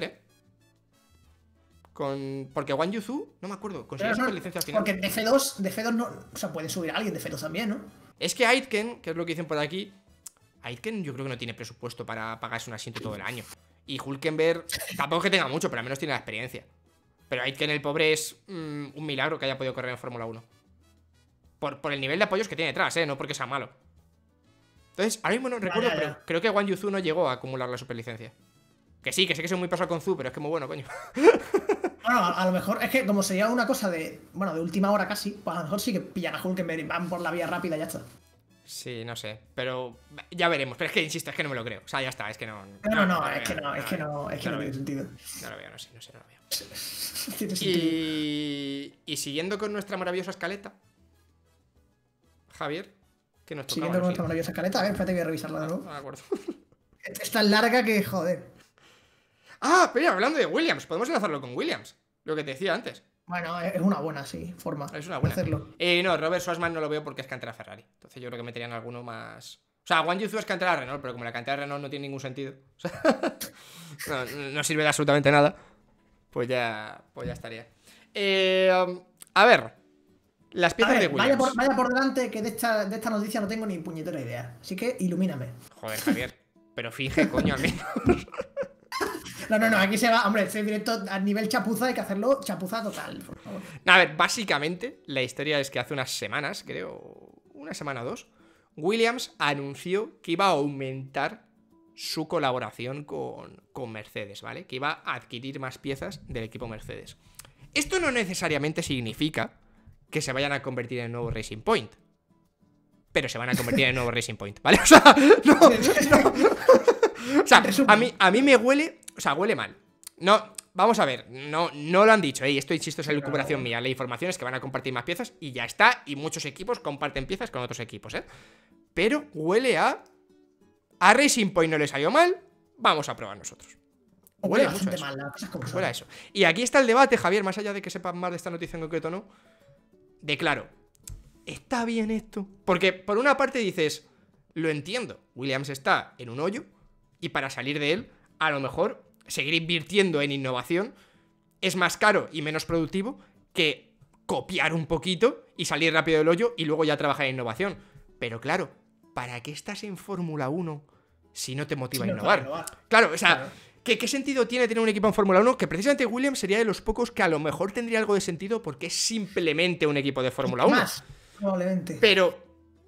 Porque Wang Yuzu, no me acuerdo, consiguió su licencia al final. Porque de F2 no. O sea, puede subir a alguien de F2 también, ¿no? Es que Aitken, que es lo que dicen por aquí, Aitken yo creo que no tiene presupuesto para pagarse un asiento todo el año. Y Hülkenberg tampoco es que tenga mucho, pero al menos tiene la experiencia. Pero Aitken, el pobre, es un milagro que haya podido correr en Fórmula 1. Por el nivel de apoyos que tiene detrás, no porque sea malo. Entonces, ahora mismo no recuerdo, pero creo que Wang Yuzu no llegó a acumular la superlicencia. Que sí, que sé que soy muy pasado con Zu, pero es que muy bueno, coño. Bueno, a lo mejor es que como sería una cosa de última hora casi, pues a lo mejor sí que pillan a Hülkenberg y van por la vía rápida y ya está. Sí, no sé, pero ya veremos. Pero es que, insisto, es que no me lo creo. O sea, ya está, es que no. Es que no tiene sentido. No lo veo, no sé, no lo veo. Tiene sentido. Y siguiendo con nuestra maravillosa escaleta, Javier, ¿qué nos tocaba? Siguiendo con nuestra maravillosa escaleta, a ver, espérate que voy a revisarla de nuevo. No me acuerdo. Es tan larga que, joder. Ah, pero hablando de Williams, podemos enlazarlo con Williams. Lo que te decía antes. Bueno, es una buena, forma Es una buena. de hacerlo. No, Robert Schwarzman no lo veo porque es cantera Ferrari. Entonces yo creo que meterían alguno más. O sea, Wang Yuzu es cantera Renault, pero como la cantera Renault no tiene ningún sentido. O sea, no sirve de absolutamente nada. Pues ya estaría. A ver. Las piezas de Williams. Vaya por delante que de esta noticia no tengo ni puñetera idea. Así que ilumíname. Joder, Javier. Pero finge, coño, al menos. No, aquí se va, hombre, este directo a nivel chapuza hay que hacerlo chapuza total, por favor. A ver, básicamente, la historia es que hace unas semanas, creo, una semana o dos, Williams anunció que iba a aumentar su colaboración con Mercedes, ¿vale? Que iba a adquirir más piezas del equipo Mercedes. Esto no necesariamente significa que se vayan a convertir en el nuevo Racing Point. Pero se van a convertir en el nuevo Racing Point, ¿vale? O sea, no. O sea, a mí me huele. O sea, huele mal. No, vamos a ver. No lo han dicho, esto, insisto, es elucubración mía. La información es que van a compartir más piezas y ya está. Y muchos equipos comparten piezas con otros equipos, Pero huele a Racing Point no le salió mal. Vamos a probar nosotros. Huele bastante mal, las cosas como son. Huele a eso. Y aquí está el debate, Javier, más allá de que sepas más de esta noticia en concreto o no. De claro, ¿está bien esto? Porque por una parte dices, lo entiendo, Williams está en un hoyo y para salir de él, a lo mejor seguir invirtiendo en innovación es más caro y menos productivo que copiar un poquito y salir rápido del hoyo y luego ya trabajar en innovación. Pero claro, ¿para qué estás en Fórmula 1 si no te motiva a innovar? Claro, o sea, claro. ¿Qué sentido tiene tener un equipo en Fórmula 1? Que precisamente Williams sería de los pocos que a lo mejor tendría algo de sentido porque es simplemente un equipo de Fórmula 1. Más, probablemente. Pero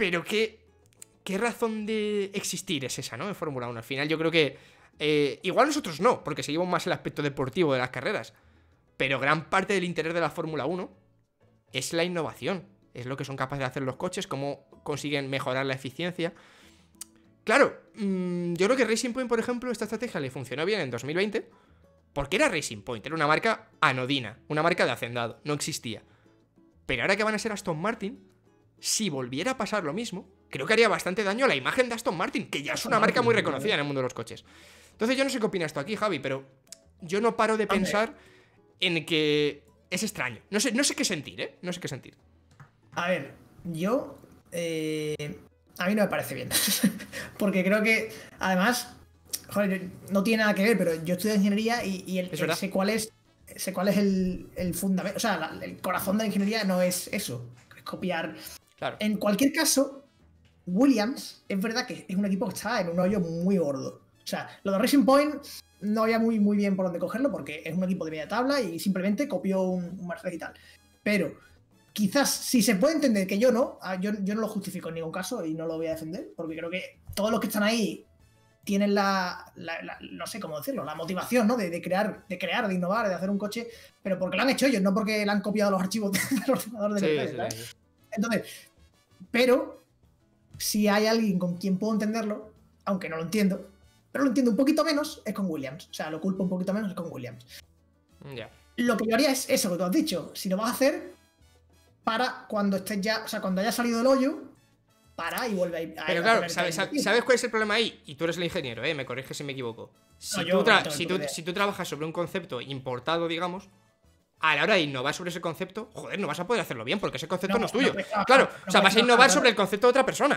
¿qué razón de existir es esa, ¿no? En Fórmula 1. Al final yo creo que igual nosotros no, porque seguimos más el aspecto deportivo de las carreras. Pero gran parte del interés de la Fórmula 1 es la innovación. Es lo que son capaces de hacer los coches, cómo consiguen mejorar la eficiencia. Claro, yo creo que Racing Point, por ejemplo, esta estrategia le funcionó bien en 2020 porque era Racing Point, era una marca anodina, una marca de hacendado, no existía. Pero ahora que van a ser Aston Martin, si volviera a pasar lo mismo, creo que haría bastante daño a la imagen de Aston Martin, que ya es una marca muy reconocida en el mundo de los coches. Entonces yo no sé qué opinas tú aquí, Javi, pero yo no paro de pensar en que es extraño. No sé qué sentir, No sé qué sentir. A ver, yo... a mí no me parece bien. Porque creo que, además, joder, no tiene nada que ver, pero yo estudio ingeniería y sé cuál es el fundamento. O sea, el corazón de la ingeniería no es eso, es copiar. Claro. En cualquier caso, Williams es verdad que es un equipo que está en un hoyo muy gordo. O sea, lo de Racing Point no había muy bien por dónde cogerlo porque es un equipo de media tabla y simplemente copió un Mercedes y tal. Pero quizás, si se puede entender que yo no lo justifico en ningún caso y no lo voy a defender, porque creo que todos los que están ahí tienen no sé cómo decirlo, la motivación, ¿no? De crear, de innovar, de hacer un coche, pero porque lo han hecho ellos, no porque le han copiado los archivos del ordenador de Mercedes, sí. Entonces, pero si hay alguien con quien puedo entenderlo, aunque no lo entiendo, pero lo entiendo un poquito menos, es con Williams. O sea, lo culpo un poquito menos, es con Williams. Yeah. Lo que yo haría es eso que tú has dicho. Si lo vas a hacer, para cuando estés ya, o sea, cuando hayas salido del hoyo, para y vuelve a... Pero claro, ¿sabes cuál es el problema ahí? Y tú eres el ingeniero, me corriges si me equivoco. Si tú trabajas sobre un concepto importado, digamos, a la hora de innovar sobre ese concepto, joder, no vas a poder hacerlo bien porque ese concepto no es tuyo. Claro, o sea, vas a innovar sobre el concepto de otra persona.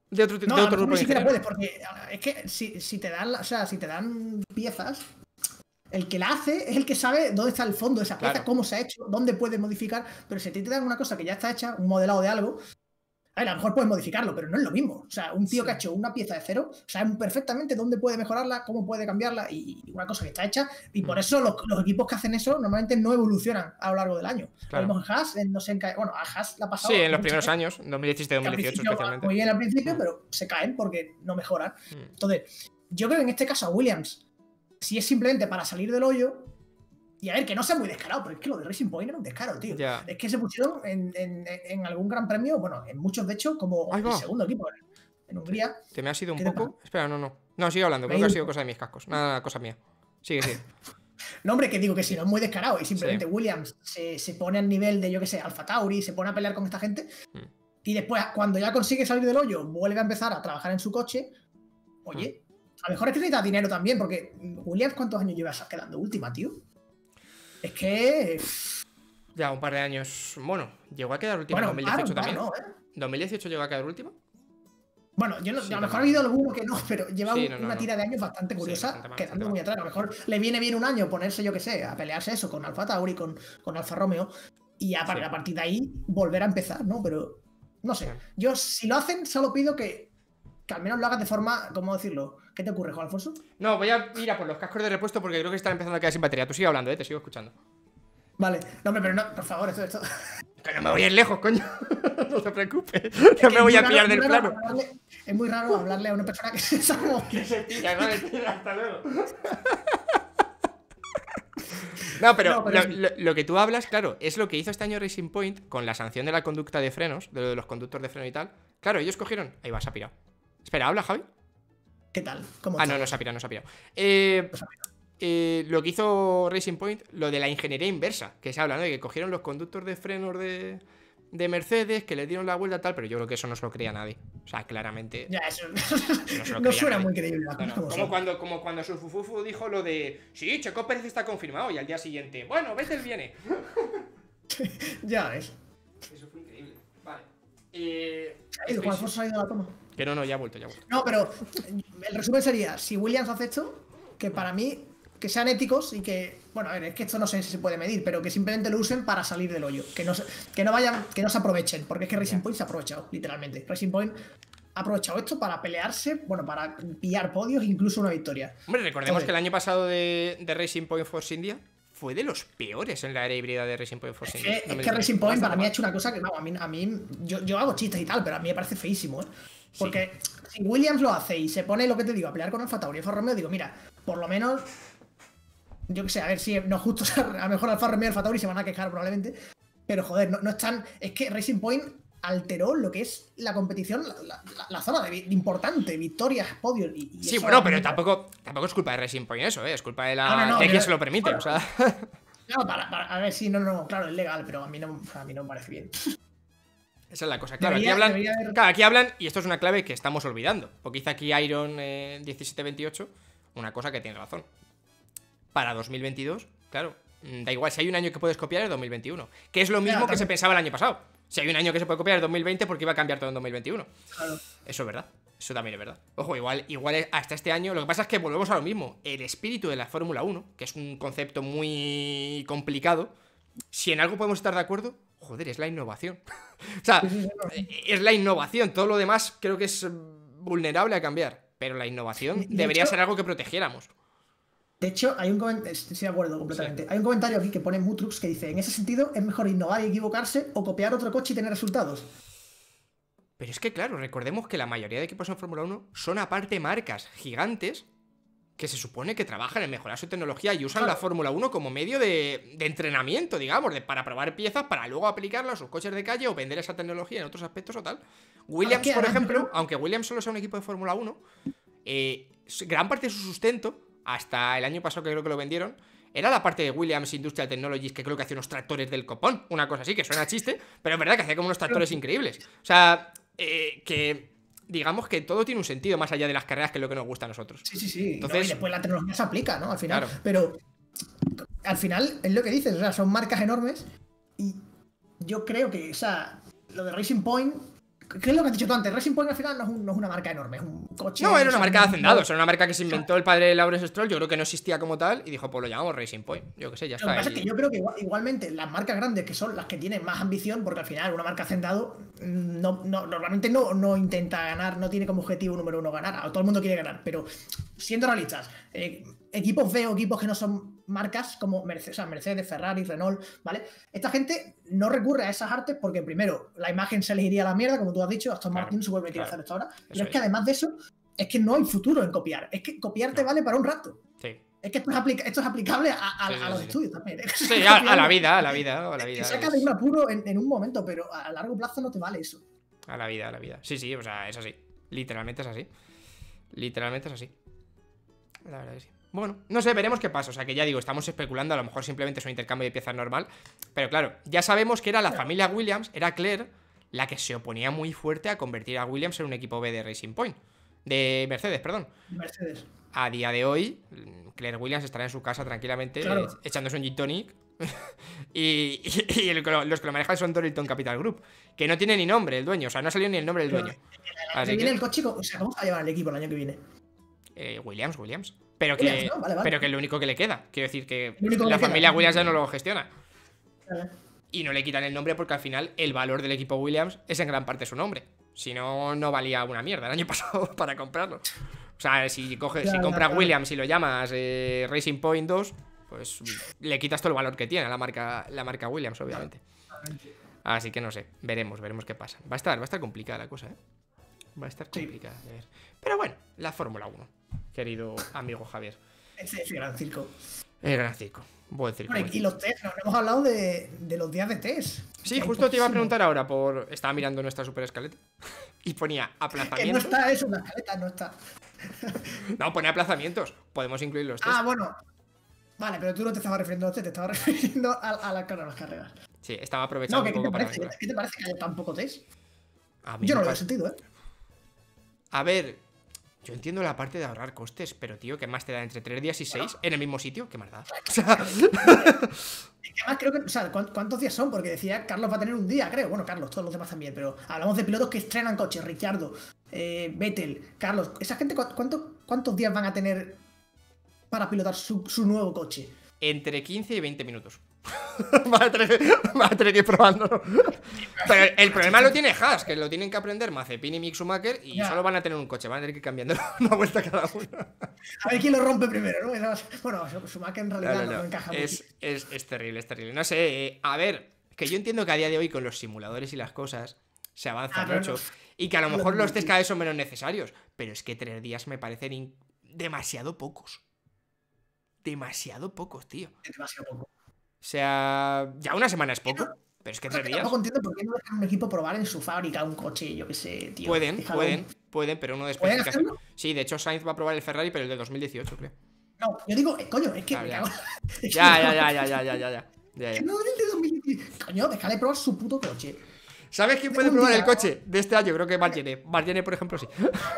No, a lo mejor grupo ni siquiera ingeniero. puedes, porque es que si te dan, o sea, si te dan piezas, el que la hace es el que sabe dónde está el fondo de esa pieza, Claro. cómo se ha hecho, dónde puedes modificar. Pero si a ti te dan una cosa que ya está hecha, un modelado de algo, a lo mejor puedes modificarlo, pero no es lo mismo. O sea, un tío que ha hecho una pieza de cero sabe perfectamente dónde puede mejorarla, cómo puede cambiarla, y una cosa que está hecha. Y por eso los equipos que hacen eso normalmente no evolucionan a lo largo del año. Claro. Lo vimos en Haas, no sé en qué. Bueno, a Haas la ha pasado. Sí, en los muchas primeros veces, años, 2017-2018 que especialmente. muy bien al principio, pero se caen porque no mejoran. Entonces, yo creo que en este caso a Williams, si es simplemente para salir del hoyo, y a ver, que no sea muy descarado, pero es que lo de Racing Point era un descaro, tío. Ya. Es que se pusieron en algún gran premio, bueno, en muchos de hecho, como el segundo equipo en Hungría. ¿Te me ha sido un ¿Qué te poco? pasa? Espera, no. No, sigue hablando, creo que ha sido cosa de mis cascos. Nada, cosa mía. Sigue. No, hombre, que digo que si no es muy descarado y simplemente Sí. Williams se pone al nivel de, yo que sé, Alfa Tauri, se pone a pelear con esta gente, y después, cuando ya consigue salir del hoyo, vuelve a empezar a trabajar en su coche. Oye, a lo mejor es que necesita dinero también, porque Williams, ¿cuántos años llevas quedando última, tío? Es que... Ya, un par de años. Bueno, llegó a quedar última en 2018 también. No, ¿2018 llegó a quedar última? Bueno, yo no, Sí, a lo no, mejor ha habido alguno que no, pero lleva Sí, una tira de años bastante curiosa, bastante mal, quedando bastante muy mal. atrás. A lo mejor le viene bien un año ponerse, yo que sé, a pelearse eso con Alfa Tauri, con Alfa Romeo, y a partir de ahí volver a empezar, ¿no? Pero no sé. Yo, si lo hacen, solo pido que al menos lo hagas de forma, ¿cómo decirlo? ¿Qué te ocurre, Juan Alfonso? No, voy a ir a por los cascos de repuesto porque creo que están empezando a quedar sin batería. Tú sigue hablando, te sigo escuchando. Vale, no, hombre, pero no, por favor, esto. Que no me voy a ir lejos, coño. No te preocupes. No me voy a pillar del plano. Es muy raro hablarle a una persona que se sabe. Que se tira, no, hasta luego. No, pero lo que tú hablas, claro, es lo que hizo este año Racing Point con la sanción de la conducta de frenos, de los conductores de freno y tal. Claro, ellos cogieron. Ahí va, se ha pirado. Espera, habla, Javi. ¿Qué tal? ¿Cómo No se ha pirado, no se ha pirado. Lo que hizo Racing Point, lo de la ingeniería inversa, que se habla, ¿no? De que cogieron los conductos de frenos de Mercedes, que le dieron la vuelta tal, pero yo creo que eso no se lo creía nadie. O sea, claramente. Ya, eso No, no suena muy creíble. Como cuando su Fufufu dijo lo de sí, Checo Pérez está confirmado, y al día siguiente, bueno, Vettel viene. Ya ves. Eso fue increíble. Vale. Juan Alfonso ha ido a la toma. Que no, ya ha vuelto. No, pero el resumen sería, si Williams hace esto, que para mí, que sean éticos y que, bueno, a ver, es que esto no sé si se puede medir, pero que simplemente lo usen para salir del hoyo, que no se aprovechen, porque es que Racing Point se ha aprovechado, literalmente. Racing Point ha aprovechado esto para pelearse, bueno, para pillar podios, incluso una victoria. Hombre, recordemos que el año pasado de Racing Point Force India fue de los peores en la era híbrida de Racing Point Force India. Es que Racing Point para mí ha hecho una cosa que, vamos, a mí yo hago chistes y tal, pero a mí me parece feísimo, ¿eh? Porque si Williams lo hace y se pone, lo que te digo, a pelear con Alfa Tauri y Alfa Romeo, digo, mira, por lo menos, yo que sé, a ver si no justo, a lo mejor Alfa Romeo y Alfa Tauri se van a quejar probablemente, pero joder, no están, es que Racing Point alteró lo que es la competición, la zona de importante, victorias, podios y sí, bueno, pero tampoco es culpa de Racing Point eso, es culpa de de quien se lo permite, bueno, o sea. No, a ver si no, claro, es legal, pero a mí no me parece bien. Esa es la cosa. Claro, aquí hablan, y esto es una clave que estamos olvidando. Porque dice aquí Iron 1728 una cosa que tiene razón. Para 2022, claro, da igual, si hay un año que puedes copiar es 2021. Que es lo mismo que se pensaba el año pasado. Si hay un año que se puede copiar es 2020 porque iba a cambiar todo en 2021. Claro. Eso es verdad. Eso también es verdad. Ojo, igual hasta este año. Lo que pasa es que volvemos a lo mismo. El espíritu de la Fórmula 1, que es un concepto muy complicado. Si en algo podemos estar de acuerdo, joder, es la innovación. O sea, es la innovación. Todo lo demás creo que es vulnerable a cambiar. Pero la innovación debería ser algo que protegiéramos. De hecho, hay un comentario, estoy de acuerdo completamente. Sí. Hay un comentario aquí que pone Mutrux que dice: en ese sentido, es mejor innovar y equivocarse o copiar otro coche y tener resultados. Pero es que, claro, recordemos que la mayoría de equipos en Fórmula 1 son aparte marcas gigantes que se supone que trabajan en mejorar su tecnología y usan la Fórmula 1 como medio de entrenamiento, digamos, para probar piezas para luego aplicarla a sus coches de calle o vender esa tecnología en otros aspectos o tal. Williams, por ejemplo, aunque Williams solo sea un equipo de Fórmula 1, gran parte de su sustento, hasta el año pasado que creo que lo vendieron, era la parte de Williams Industrial Technologies, que creo que hacía unos tractores del copón, una cosa así, que suena chiste, pero es verdad que hacía como unos tractores increíbles. O sea, que digamos que todo tiene un sentido más allá de las carreras, que es lo que nos gusta a nosotros. Sí. Entonces, no, y después la tecnología se aplica, ¿no? Al final. Claro. Pero al final es lo que dices, o sea, son marcas enormes y yo creo que, o sea, lo de Racing Point, ¿Qué es lo que has dicho tú antes? Racing Point al final no es una marca enorme, es un coche. No, era una marca de hacendados, era una marca que se inventó el padre de Lawrence Stroll. Yo creo que no existía como tal y dijo, pues lo llamamos Racing Point. Yo qué sé, ya está. Lo que pasa es que yo creo que igualmente las marcas grandes, que son las que tienen más ambición, porque al final una marca hacendado normalmente no intenta ganar, no tiene como objetivo número uno ganar. Todo el mundo quiere ganar, pero siendo realistas, equipos B o equipos que no son marcas como Mercedes, Ferrari, Renault, ¿vale? Esta gente no recurre a esas artes porque primero la imagen se les iría a la mierda, como tú has dicho, Aston Martin no se vuelve a hacer esto ahora, pero es que además de eso, es que no hay futuro en copiar, es que copiar te vale para un rato. Sí. Es que esto es aplicable a los estudios también. Sí, a la vida. Te saca de un apuro en un momento, pero a largo plazo no te vale eso. A la vida. Sí, o sea, es así. Literalmente es así. La verdad que sí. Bueno, no sé, veremos qué pasa. O sea, que ya digo, estamos especulando. A lo mejor simplemente es un intercambio de piezas normal. Pero claro, ya sabemos que era la familia Williams, era Claire, la que se oponía muy fuerte a convertir a Williams en un equipo B de Racing Point. De Mercedes, perdón. Mercedes. A día de hoy, Claire Williams estará en su casa tranquilamente, echándose un gin tonic. y los que lo manejan son Dorilton Capital Group, que no tiene ni nombre el dueño. O sea, no ha salido ni el nombre del dueño. Así viene el coche, o sea, ¿cómo va a llevar el equipo el año que viene? Williams. Pero que, Williams, ¿no? Vale. pero que es lo único que le queda. Quiero decir que la familia Williams ya no lo gestiona. Vale. Y no le quitan el nombre porque al final el valor del equipo Williams es en gran parte su nombre. Si no, no valía una mierda el año pasado para comprarlo. O sea, si compras Williams y lo llamas Racing Point 2, pues le quitas todo el valor que tiene la marca Williams, obviamente. Así que no sé, veremos qué pasa. Va a estar complicada la cosa, ¿eh? Va a estar complicada de ver. Pero bueno, la Fórmula 1, querido amigo Javier. Ese gran circo. El gran circo. Buen circo. Bueno, y los test, no hemos hablado de los días de test. Sí, justo te iba a preguntar ahora estaba mirando nuestra super escaleta y ponía aplazamientos. Que no está eso, la escaleta no está. No, pone aplazamientos. Podemos incluir los test. Ah, bueno. Vale, pero tú no te estabas refiriendo a los test, te estabas refiriendo a las carreras. Sí, estaba aprovechando un poco para mejorar. ¿Qué te parece que haya tan poco test? A mí yo no lo he sentido, ¿eh? A ver, yo entiendo la parte de ahorrar costes, pero tío, ¿qué más te da entre 3 días y 6 en el mismo sitio? ¿Qué más da? O sea... Además, creo que, o sea, ¿cuántos días son? Porque decía Carlos va a tener un día, creo. Bueno, Carlos, todos los demás también, pero hablamos de pilotos que estrenan coches. Ricciardo, Vettel, Carlos. ¿Esa gente cuántos días van a tener para pilotar su nuevo coche? Entre 15 y 20 minutos. Va a tener que ir probándolo. Pero el problema lo tiene Haas, que lo tienen que aprender Mazepin y Mick Schumacher y solo van a tener un coche, van a tener que ir cambiando una vuelta cada uno. A ver quién lo rompe primero, ¿no? Bueno, Schumacher en realidad no encaja mucho. Es terrible. No sé, a ver, que yo entiendo que a día de hoy con los simuladores y las cosas se avanza mucho y que a lo mejor los test cada vez son menos necesarios, pero es que 3 días me parecen demasiado pocos. Demasiado pocos, tío. Demasiado poco. O sea, ya una semana es poco, pero es que 3 días. Tampoco entiendo por qué no dejan un equipo probar en su fábrica un coche, yo qué sé, tío. Pueden, pero uno de especificación. Sí, de hecho Sainz va a probar el Ferrari, pero el de 2018, creo. No, yo digo, coño, es que me cago. Ya. No, el de 2018. Coño, déjale probar su puto coche. ¿Sabes quién puede probar el coche de este año? Creo que Margené. Margené, por ejemplo, sí.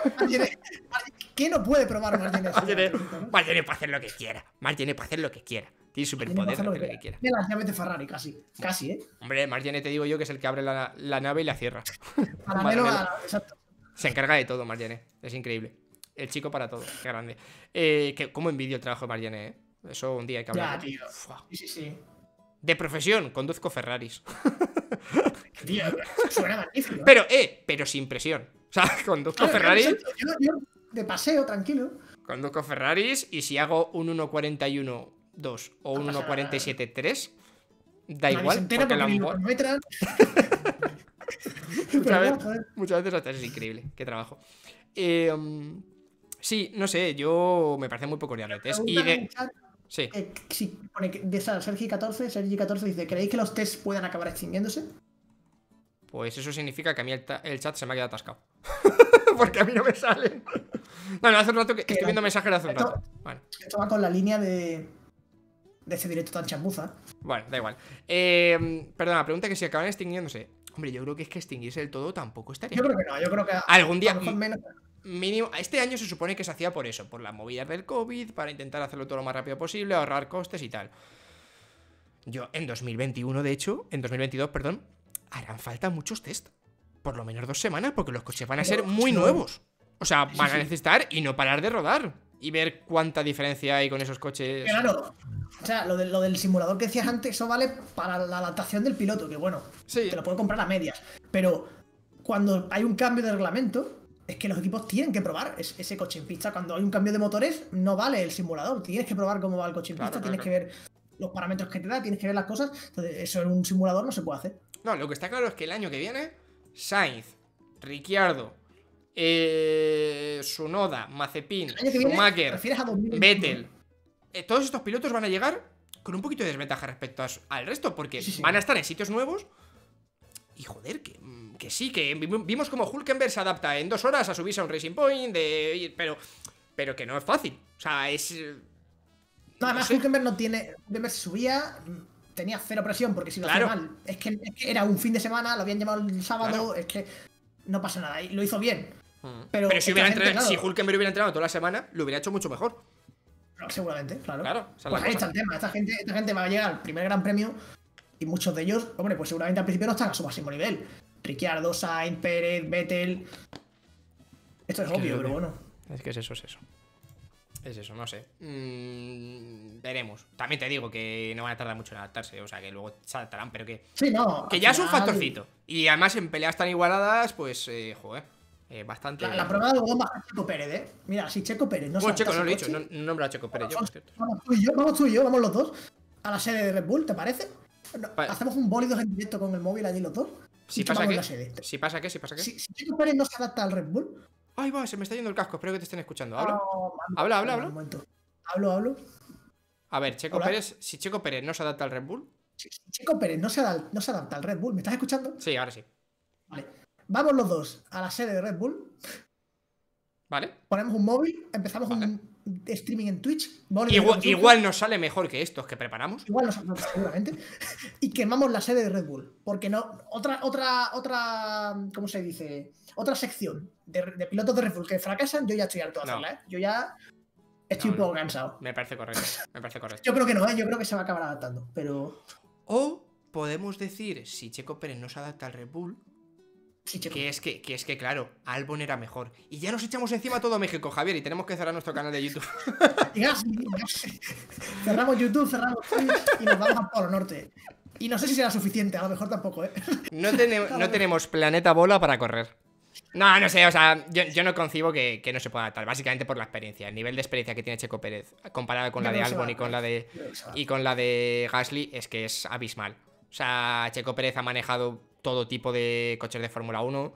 ¿Qué no puede probar Margené? Margené puede hacer lo que quiera. Margené puede hacer lo que quiera. Tiene superpoder, hacer lo que quiera. Tiene las llaves de Ferrari, casi, ¿eh? Hombre, Margené te digo yo que es el que abre la nave y la cierra. Exacto. Se encarga de todo, Margené. Es increíble. El chico para todo. Qué grande. ¿Cómo envidio el trabajo de Margené, eh? Eso un día hay que hablar. Ya, tío. Sí. De profesión, conduzco Ferraris. Tío, suena magnífico. Pero sin presión. O sea, conduzco Ferraris. Yo de paseo, tranquilo. Conduzco Ferraris y si hago un 1.41.2 o un 1.47.3, da igual. Porque la muchas veces hasta es increíble. Qué trabajo. Sí, no sé, me parece muy poco de test. Y de. Sí. Si pone de Sergi 14 dice: ¿creéis que los tests puedan acabar extinguiéndose? Pues eso significa que a mí el chat se me ha quedado atascado. Porque a mí no me salen. No, hace un rato que estoy viendo mensajes de hace un rato. Bueno. Esto va con la línea de ese directo tan chamuza. Bueno, da igual. Perdona, pregunta que si acaban extinguiéndose. Hombre, yo creo que es que extinguirse del todo tampoco estaría. Yo creo que no, yo creo que algún día. A lo mejor menos. Mínimo, este año se supone que se hacía por eso, por las movidas del COVID, para intentar hacerlo todo lo más rápido posible, ahorrar costes y tal. Yo en 2021, de hecho, en 2022, perdón, harán falta muchos test. por lo menos 2 semanas, porque los coches van a ser Pero, muy no. nuevos. O sea, Sí, van a sí. necesitar y no parar de rodar. Y ver cuánta diferencia hay con esos coches. Claro. O sea, lo del simulador que decías antes, eso vale para la adaptación del piloto, que bueno, Sí. te lo puedo comprar a medias. Pero cuando hay un cambio de reglamento, es que los equipos tienen que probar ese coche en pista. Cuando hay un cambio de motores, no vale el simulador. Tienes que probar cómo va el coche en pista, tienes que ver los parámetros que te da, tienes que ver las cosas. Entonces, eso en un simulador no se puede hacer. No, lo que está claro es que el año que viene, Sainz, Ricciardo, Tsunoda, Mazepin, El año que viene, ¿te Schumacher, refieres a 2021? Vettel, todos estos pilotos van a llegar con un poquito de desventaja respecto al resto, porque Sí. van a estar en sitios nuevos. Y joder, que sí, que vimos como Hülkenberg se adapta en 2 horas a subirse a un Racing Point, pero que no es fácil. O sea, es... No, además, no sé. Hülkenberg se subía, tenía cero presión, porque si lo hacía mal, es que era un fin de semana, lo habían llamado el sábado, es que no pasa nada, y lo hizo bien. Pero si esta gente, si claro, Hülkenberg hubiera entrenado toda la semana, lo hubiera hecho mucho mejor. seguramente, claro. Claro, esa es la Pues ahí cosa. está el tema, esta gente va a llegar al primer gran premio, y muchos de ellos, hombre, pues seguramente al principio no están a su máximo nivel. Ricciardo, Sainz, Pérez, Vettel. Esto es obvio, pero bueno. Es que es eso. Es eso, no sé. Veremos. También te digo que no van a tardar mucho en adaptarse. O sea, que luego se adaptarán, pero que Sí, no. ya al es un final, factorcito. Y además en peleas tan igualadas, pues, joder, bastante. La prueba de bomba es Checo Pérez, ¿eh? Mira, si Checo Pérez no se Bueno, Checo, adapta no a lo he ese dicho, coche, no nombro a Checo Pérez, yo, por cierto. vamos tú y yo, vamos los dos a la sede de Red Bull, ¿te parece? Vale. Hacemos un bólidos en directo con el móvil allí los dos. Si y pasa tomamos qué, la sede. si pasa qué, si pasa qué. Si Checo Pérez no se adapta al Red Bull. Ay, va, se me está yendo el casco, espero que te estén escuchando. ¿Habla? No, Habla. Un momento. Hablo. A ver, Checo Hola. Pérez, si Checo Pérez no se adapta al Red Bull. Si Checo Pérez no se adapta al Red Bull, ¿me estás escuchando? Sí, ahora sí. Vale. Vamos los dos a la sede de Red Bull. ¿Vale? Ponemos un móvil, empezamos Vale. un streaming en Twitch. Bólidos Igual nos sale mejor que estos que preparamos. Igual nosotros, seguramente. Y quemamos la sede de Red Bull. Porque no. Otra. ¿Cómo se dice? Otra sección de pilotos de Red Bull que fracasan, yo ya estoy harto de hacerla, ¿eh? Yo ya estoy un poco cansado. Me parece correcto. Yo creo que no, ¿eh? Yo creo que se va a acabar adaptando. Pero. O podemos decir, si Checo Pérez no se adapta al Red Bull, Sí, Checo. que es que claro, Albon era mejor. Y ya nos echamos encima todo México, Javier, y tenemos que cerrar nuestro canal de YouTube. Y gas. Cerramos YouTube, cerramos Twitch y nos vamos al Polo Norte. Y no sé si será suficiente, a lo mejor tampoco, ¿eh? No tenemos planeta bola para correr. No sé, o sea, yo no concibo que no se pueda adaptar, básicamente por la experiencia. El nivel de experiencia que tiene Checo Pérez comparado con la de Albon y con la de Gasly es que es abismal. O sea, Checo Pérez ha manejado todo tipo de coches de Fórmula 1,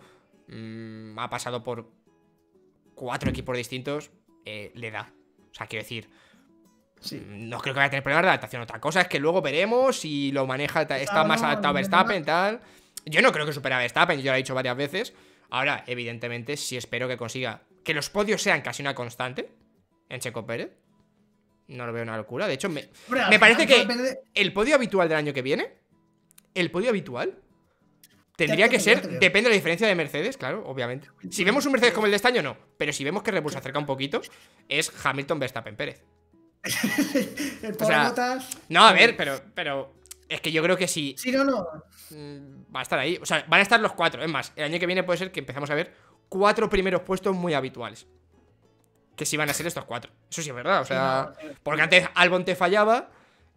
ha pasado por 4 equipos distintos, le da. O sea, quiero decir, Sí. no creo que vaya a tener problemas de adaptación. Otra cosa es que luego veremos si lo maneja, está más adaptado a Verstappen, tal. Yo no creo que supere a Verstappen, yo lo he dicho varias veces. Ahora, evidentemente, sí espero que consiga que los podios sean casi una constante en Checo Pérez. No lo veo una locura. De hecho, me parece que el podio habitual del año que viene, el podio habitual, tendría que ser, depende de la diferencia de Mercedes, claro, obviamente. Si vemos un Mercedes como el de este año, no. Pero si vemos que Red Bull se acerca un poquito, es Hamilton, Verstappen, Pérez. El O sea, Botas. no, a ver, pero es que yo creo que sí. Sí, no. Va a estar ahí. O sea, van a estar los 4. Es más, el año que viene puede ser que empezamos a ver 4 primeros puestos muy habituales. Que sí van a ser estos 4. Eso sí es verdad. O sea, porque antes Albon te fallaba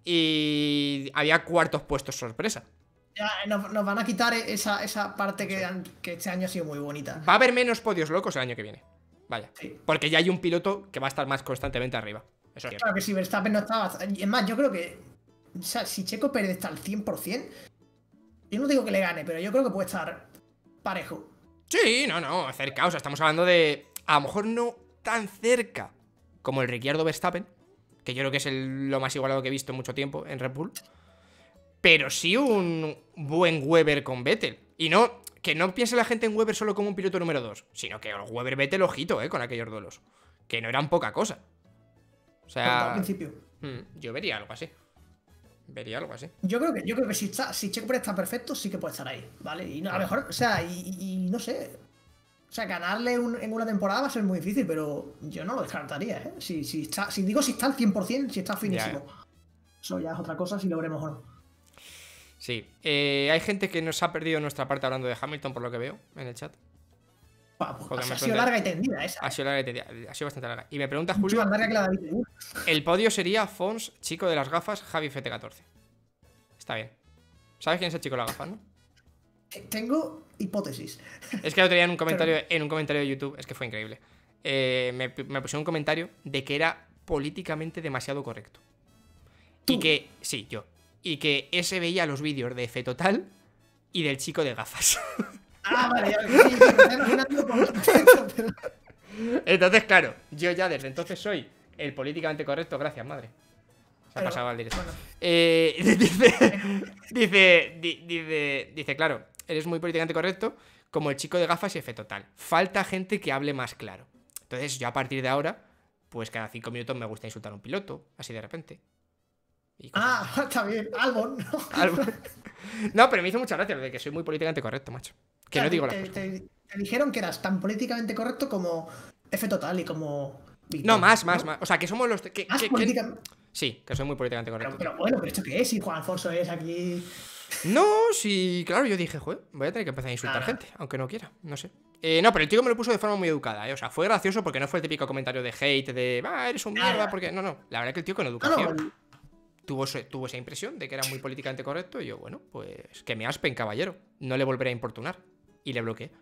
y había cuartos puestos sorpresa. Ya, nos van a quitar esa parte que este año ha sido muy bonita. Va a haber menos podios locos el año que viene. Vaya. Sí. Porque ya hay un piloto que va a estar más constantemente arriba. Eso es Claro que si Verstappen no estaba. Es más, yo creo que. O sea, si Checo Pérez está al 100%, yo no digo que le gane, pero yo creo que puede estar parejo. Sí, no, cerca. O sea, estamos hablando de. A lo mejor no tan cerca como el Ricciardo Verstappen, que yo creo que es lo más igualado que he visto en mucho tiempo en Red Bull. Pero sí un buen Weber con Vettel. Y no, que no piense la gente en Weber solo como un piloto número 2, sino que el Weber Vettel, ojito, con aquellos duelos. Que no eran poca cosa. O sea, Al principio. Yo vería algo así. Yo creo que si Checo Pérez está perfecto, sí que puede estar ahí, ¿vale? Y a lo mejor, o sea, y no sé. O sea, ganarle en una temporada va a ser muy difícil, pero yo no lo descartaría, ¿eh? Si está al 100%, si está finísimo. Ya. Eso ya es otra cosa, si lo veremos o no. Sí. Hay gente que nos ha perdido nuestra parte hablando de Hamilton, por lo que veo en el chat. Pues ha sido larga y tendida esa. Ha sido larga y tendida. Ha sido bastante larga. Y me pregunta Mucho Julio. más larga que la de Abiteboul. El podio sería Fons, chico de las gafas, Javi FT14. Está bien. ¿Sabes quién es el chico de las gafas, no? Tengo hipótesis. Es que el otro día en un comentario de YouTube, es que fue increíble. Me pusieron un comentario de que era políticamente demasiado correcto. ¿Tú? Y que, sí, yo. Y que ese veía los vídeos de F Total y del chico de gafas. Ah, vale, ya sí, pero... Entonces, claro, yo ya desde entonces soy el políticamente correcto. Gracias, madre. Se ha pasado al directo. Bueno. Dice, claro, eres muy políticamente correcto, como el chico de gafas y F Total. Falta gente que hable más claro. Entonces, yo a partir de ahora, pues cada 5 minutos me gusta insultar a un piloto, así de repente. Está bien. Albon. No, pero me hizo mucha gracia lo de que soy muy políticamente correcto, macho. Que no digo las cosas. Te dijeron que eras tan políticamente correcto como F Total y como Víctor, No, más. O sea, que somos los... Sí, que soy muy políticamente correcto. Pero bueno, ¿pero esto qué es? Si Juan Alfonso es aquí... No, sí, claro, yo dije, joder, voy a tener que empezar a insultar gente, aunque no quiera, no sé. No, pero el tío me lo puso de forma muy educada, O sea, fue gracioso porque no fue el típico comentario de hate, de, eres un mierda, porque... No, la verdad que el tío con educación tuvo esa impresión de que era muy políticamente correcto y yo, bueno, pues que me aspen, caballero. No le volveré a importunar. Y le bloqueé.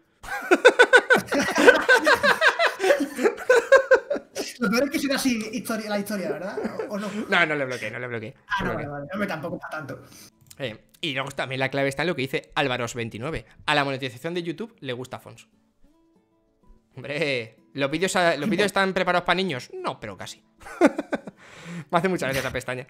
Lo peor es que será así la historia, ¿verdad? ¿O no? No le bloqueé. No, vale. No, tampoco para tanto. Y luego también la clave está en lo que dice Álvaros29. A la monetización de YouTube le gusta Fons. Hombre, ¿los vídeos están preparados para niños? No, pero casi. Me hace muchas gracias la pestaña.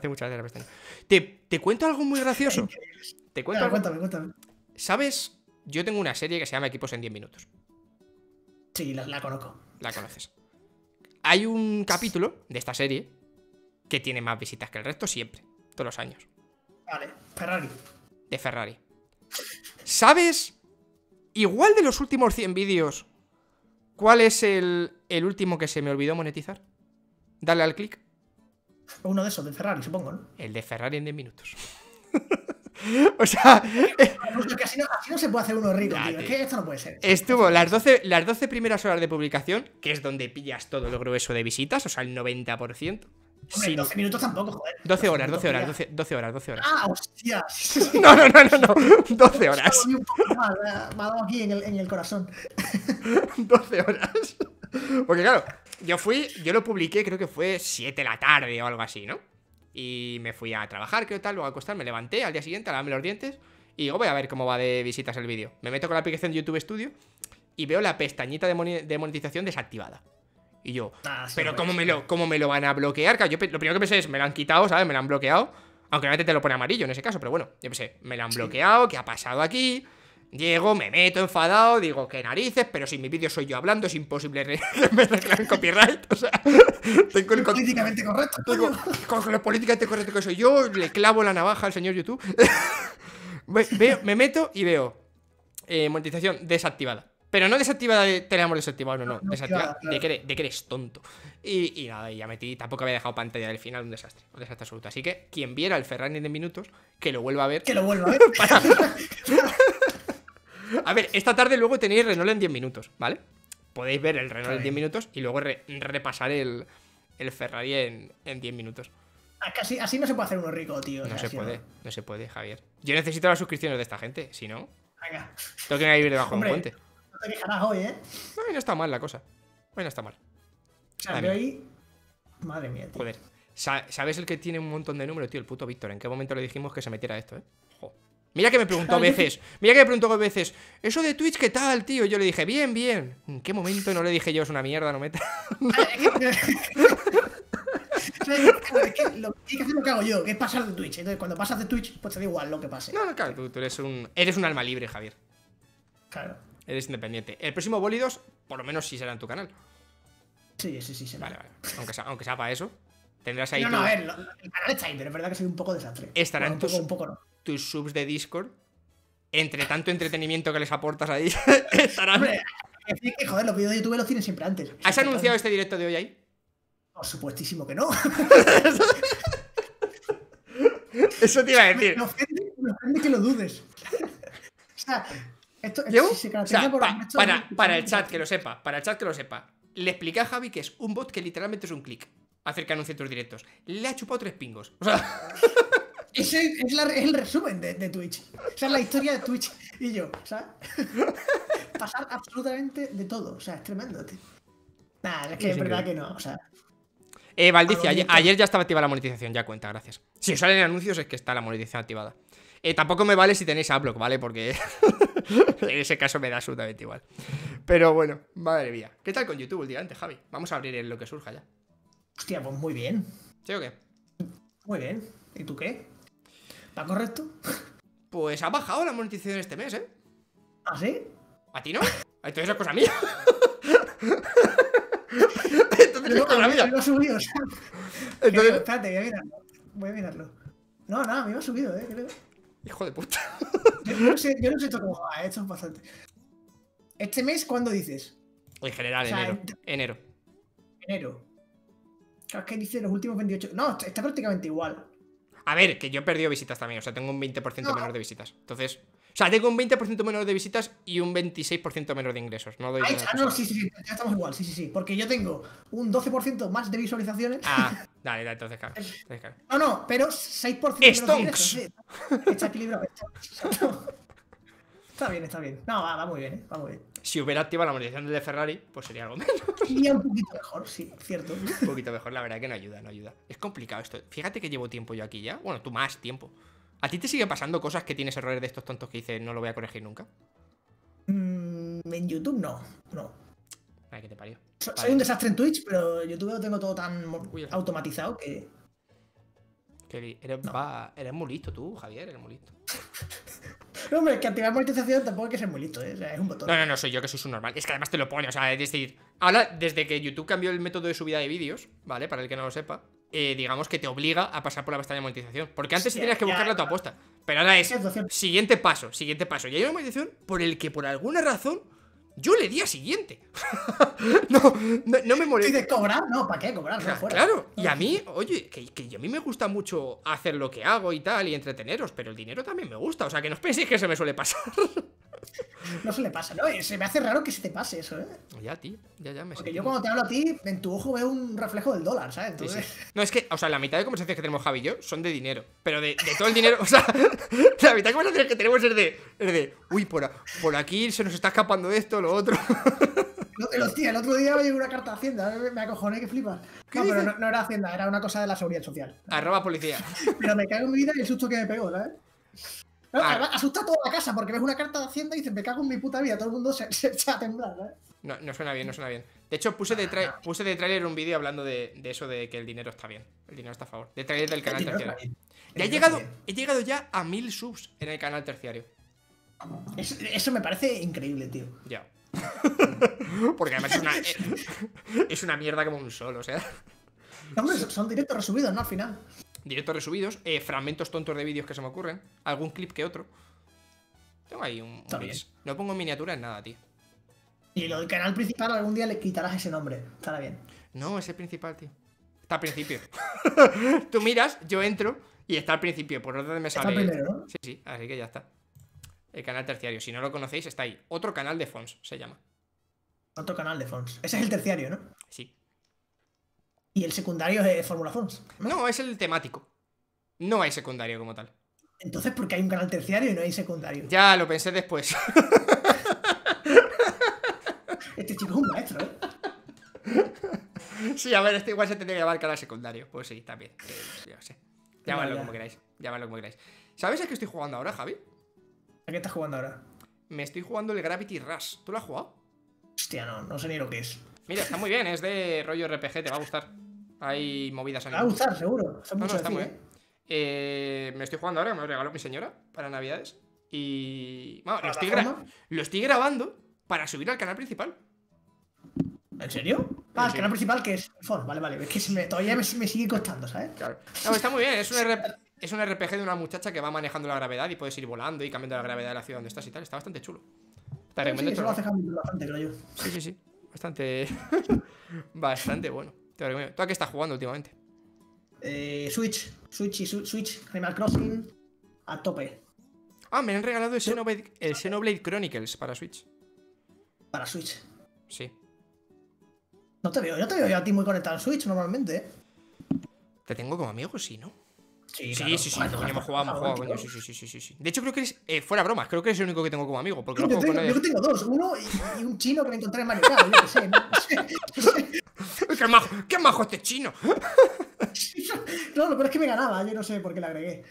¿Te cuento algo muy gracioso? Cuéntame. ¿Sabes? Yo tengo una serie que se llama Equipos en 10 minutos. Sí, la conozco. La conoces. Hay un capítulo de esta serie que tiene más visitas que el resto siempre, todos los años. Vale, Ferrari. De Ferrari. ¿Sabes? Igual de los últimos 100 vídeos, ¿cuál es el último que se me olvidó monetizar? Dale al clic. Uno de esos, de Ferrari, supongo, ¿no? El de Ferrari en 10 minutos. O sea... que así no se puede hacer uno rico, tío. Es que esto no puede ser. Estuvo las 12 primeras horas de publicación, que es donde pillas todo el grueso de visitas, o sea, el 90%. Hombre, 12 minutos tampoco, joder. 12 horas. Ah, hostia. No. 12 horas. Me ha dado aquí en el corazón. 12 horas. Porque claro, yo lo publiqué, creo que fue 7 de la tarde o algo así, ¿no? Y me fui a trabajar, creo tal, luego a acostar, me levanté al día siguiente a lavarme los dientes y digo, voy a ver cómo va de visitas el vídeo. Me meto con la aplicación de YouTube Studio y veo la pestañita de monetización desactivada. Y yo, pero ¿cómo me lo van a bloquear? Claro, yo lo primero que pensé es, me lo han quitado, ¿sabes? Me lo han bloqueado. Aunque realmente te lo pone amarillo en ese caso, pero bueno, yo pensé, me lo han bloqueado, ¿qué ha pasado aquí? Llego, me meto enfadado, digo, qué narices, pero si mi vídeo soy yo hablando, es imposible que me reclamen copyright. O sea, tengo el políticamente correcto. Con lo políticamente correcto que soy yo, le clavo la navaja al señor YouTube. Me meto y veo monetización desactivada. Pero no desactivada de tenemos desactivado, no, desactivada claro. de que eres tonto. Y nada, y ya metí, tampoco había dejado pantalla del final, un desastre absoluto. Así que quien viera el Ferrari de minutos, que lo vuelva a ver. A ver, esta tarde luego tenéis Renault en 10 minutos, ¿vale? Podéis ver el Renault en 10 minutos y luego repasar el Ferrari en 10 minutos. Así no se puede hacer uno rico, tío. No se puede, Javier. Yo necesito las suscripciones de esta gente, si no, venga, tengo que vivir debajo de un puente. No te quejarás hoy, ¿eh? No está mal la cosa. Hoy no está mal. O sea, yo ahí... Madre mía, tío. Joder. ¿Sabes el que tiene un montón de números, tío? El puto Víctor. ¿En qué momento le dijimos que se metiera esto, eh? Jo. Mira que me preguntó a veces. Eso de Twitch, ¿qué tal, tío? Yo le dije, bien. ¿En qué momento no le dije yo, es una mierda, no metas? Es que lo que hay que hacer lo que hago yo, que es pasar de Twitch. Entonces, cuando pasas de Twitch, pues te da igual lo que pase. No, claro, tú eres un alma libre, Javier. Claro. Eres independiente. El próximo Bólidos, por lo menos sí será en tu canal. Sí. Vale. Aunque sea para eso, tendrás ahí. No, a ver, el canal está ahí, pero es verdad que soy un poco desastre. Estarán un poco no. Tus subs de Discord. Entre tanto entretenimiento que les aportas ahí, estarán. Hombre, es que, joder, los vídeos de YouTube los tienes siempre antes. ¿Has anunciado este directo de hoy ahí? Por supuestísimo que no. Eso te iba a decir. Me ofende sorprende que lo dudes. O sea, esto ¿Llevo? si se O caracteriza sea, por para el chat que lo sepa, para el chat que lo sepa. Le expliqué a Javi que es un bot que literalmente es un clic. Hacer que anuncie tus directos. Le ha chupado 3 pingos. O sea. Ese es el resumen de Twitch. Esa es la historia de Twitch y yo, ¿sabes? Pasar absolutamente de todo. O sea, es tremendo, tío. Nada, es que es verdad que no, o sea. Valdicia, ayer ya estaba activada la monetización, ya cuenta, gracias. Si os salen anuncios es que está la monetización activada. Tampoco me vale si tenéis Adblock, ¿vale? Porque en ese caso me da absolutamente igual. Pero bueno, madre mía. ¿Qué tal con YouTube últimamente, Javi? Vamos a abrir lo que surja ya. Hostia, pues muy bien. ¿Sí o qué? Muy bien. ¿Y tú qué? ¿Va correcto? Pues ha bajado la monetización este mes, ¿eh? ¿Ah, sí? ¿A ti no? Entonces es cosa mía. Entonces es cosa mía. Me lo ha subido, o sea. Entonces... Espérate, voy a mirarlo. No, nada, me lo ha subido, creo. Hijo de puta. Yo no sé esto cómo va, esto es bastante. ¿Este mes cuándo dices? En general, O sea, enero. Enero. Claro, es que dice los últimos 28. No, está prácticamente igual. A ver, que yo he perdido visitas también. O sea, tengo un 20% menor de visitas. Entonces... O sea, tengo un 20% menor de visitas y un 26% menor de ingresos. No doy no, sí, ya estamos igual, sí. Porque yo tengo un 12% más de visualizaciones. Ah, dale, entonces claro. No, pero 6% menos de ingresos. ¡Stonks! Está equilibrado. Está bien. No, va muy bien, va muy bien. Si hubiera activado la monetización del de Ferrari, pues sería algo menos. Iría un poquito mejor, sí, cierto. Un poquito mejor, la verdad que no ayuda. Es complicado esto. Fíjate que llevo tiempo yo aquí ya. Bueno, tú más tiempo. ¿A ti te sigue pasando cosas que tienes errores de estos tontos que dices no lo voy a corregir nunca? En YouTube no. Ay, que te parió. Soy un desastre en Twitch, pero YouTube lo tengo todo tan automatizado que... Eres muy listo tú, Javier, eres muy listo. No, hombre, es que activar monetización tampoco hay que ser muy listo, ¿eh? O sea, es un botón. No, soy yo que soy su normal. Es que además te lo pone, o sea, es decir, ahora, desde que YouTube cambió el método de subida de vídeos, ¿vale? Para el que no lo sepa, digamos que te obliga a pasar por la pestaña de monetización. Porque antes sí tenías que buscarla a tu apuesta. Pero ahora es siguiente paso. Y hay una monetización por el que por alguna razón yo le di a siguiente. no me molesta. ¿Y de cobrar? No, ¿para qué cobrar? No, fuera. Claro, y a mí, oye, que a mí me gusta mucho hacer lo que hago y tal, y entreteneros, pero el dinero también me gusta, o sea, que no os penséis que se me suele pasar. No se le pasa, ¿no? Se me hace raro que se te pase eso, ¿eh? Ya, tío, ya me sé. Porque yo cuando te hablo a ti, en tu ojo veo un reflejo del dólar, ¿sabes? Entonces... Sí. No, es que, o sea, la mitad de conversaciones que tenemos Javi y yo son de dinero. Pero de todo el dinero, o sea, la mitad de conversaciones que tenemos es de uy, por aquí se nos está escapando esto, lo otro. El otro día me llegó una carta de Hacienda, me acojoné que flipas. No, pero no era Hacienda, era una cosa de la seguridad social. @policía. Pero me cago en mi vida y el susto que me pegó, ¿sabes? No, asusta a toda la casa porque ves una carta de Hacienda y dices, me cago en mi puta vida, todo el mundo se echa a temblar, ¿sabes? No suena bien. De hecho, puse de tráiler un vídeo hablando de eso de que el dinero está bien. El dinero está a favor. De tráiler del canal terciario. Ya he llegado ya a 1000 subs en el canal terciario. Eso me parece increíble, tío. Ya. Porque además es una mierda como un sol, o sea. Hombre, son directos resubidos, ¿no? Al final. Directos resubidos, fragmentos tontos de vídeos que se me ocurren, algún clip que otro. Tengo ahí un mix. No pongo miniatura en nada, tío. Y lo del canal principal algún día le quitarás ese nombre. Estará bien. No, es el principal, tío. Está al principio. Tú miras, yo entro y está al principio. Por orden me sale. Está primero, ¿no? Sí, así que ya está. El canal terciario. Si no lo conocéis, está ahí. Otro canal de Fons se llama. Otro canal de Fons. Ese es el terciario, ¿no? Sí. Y el secundario es Fórmula Fons, ¿no? No, es el temático. No hay secundario como tal. Entonces, ¿por qué hay un canal terciario y no hay secundario? Ya lo pensé después. Este chico es un maestro, ¿eh? Sí, a ver, este igual se tendría que llamar canal secundario. Pues sí, también. Yo sé. Llamadlo como queráis. ¿Sabes a qué estoy jugando ahora, Javi? ¿A qué estás jugando ahora? Me estoy jugando el Gravity Rush. ¿Tú lo has jugado? Hostia, no sé ni lo que es. Mira, está muy bien, es de rollo RPG, te va a gustar. Hay movidas animadas. Me va a gustar, seguro. No, está muy bien. Me estoy jugando ahora, me lo regaló mi señora para Navidades. Y. Bueno, lo estoy grabando para subir al canal principal. ¿En serio? El canal principal que es Fons, vale. Es que todavía me sigue costando, ¿sabes? Claro. No, está muy bien, es un RPG de una muchacha que va manejando la gravedad y puedes ir volando y cambiando la gravedad de la ciudad donde estás y tal. Está bastante chulo. Te recomiendo eso lo hace bastante, creo yo. Sí. Bastante. Bastante bueno. Te lo recomiendo. ¿Tú a qué estás jugando últimamente? Switch, Animal Crossing, a tope. Ah, me han regalado el Xenoblade Chronicles para Switch. Para Switch. Sí. No te veo yo a ti muy conectado al Switch normalmente, ¿eh? Te tengo como amigo, sí, ¿no? Sí, Sí, claro. sí, sí, Bueno, coño, hemos jugado, coño, tío. sí. De hecho, creo que eres, fuera bromas, creo que eres el único que tengo como amigo, porque no Yo juego con nadie. tengo dos, uno y un chino que me encontré en Mario Kart, yo qué sé, ¿no? ¡Qué majo este chino! No, lo peor es que me ganaba, yo no sé por qué le agregué.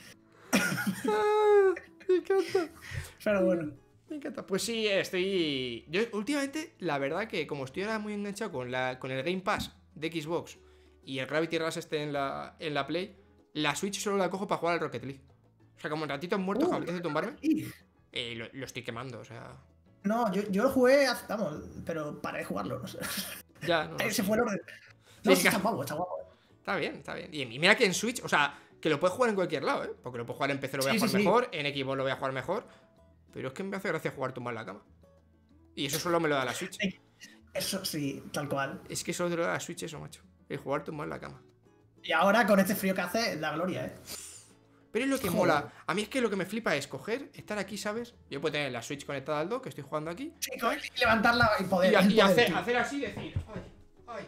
Me encanta. Pero bueno. Me encanta. Pues sí, estoy... Yo últimamente, la verdad que como estoy ahora muy enganchado con el Game Pass de Xbox y el Gravity Rush en la Play, la Switch solo la cojo para jugar al Rocket League. O sea, como un ratito han muerto, que me apetece tumbarme, lo estoy quemando, o sea... No, yo lo jugué, vamos, pero paré de jugarlo, no sé. Ya, no, Ese fue el orden. No, sí, está guapo, está guapo. Está bien. Y mira que en Switch, o sea, que lo puedes jugar en cualquier lado, ¿eh? Porque lo puedes jugar en PC, lo voy a jugar mejor, en Xbox lo voy a jugar mejor. Pero es que me hace gracia jugar tumbado en la cama. Y eso solo me lo da la Switch. Eso sí, tal cual. Es que solo te lo da la Switch eso, macho. El jugar tumbado en la cama. Y ahora con este frío que hace, la gloria, ¿eh? Pero es lo que mola. A mí es que lo que me flipa es coger, estar aquí, ¿sabes? Yo puedo tener la Switch conectada al dock, que estoy jugando aquí. Sí, y levantarla y poder. Y hacer así y decir, ay.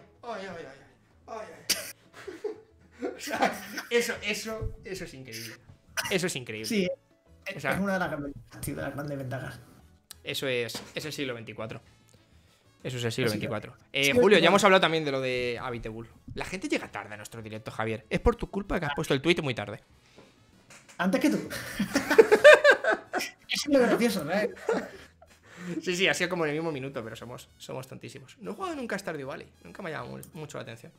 O sea, eso es increíble. Eso es increíble. Sí, o sea, es una de las grandes ventajas. Eso es el siglo XXIV. Eso es el siglo XXIV. Sí, Julio, ya hemos hablado también de lo de Abiteboul. La gente llega tarde a nuestro directo, Javier. Es por tu culpa que has puesto el tweet muy tarde. Antes que tú. Es lo gracioso, ¿no? Sí, ha sido como en el mismo minuto, pero somos tontísimos. No he jugado nunca a Stardew Valley. Nunca me ha llamado mucho la atención.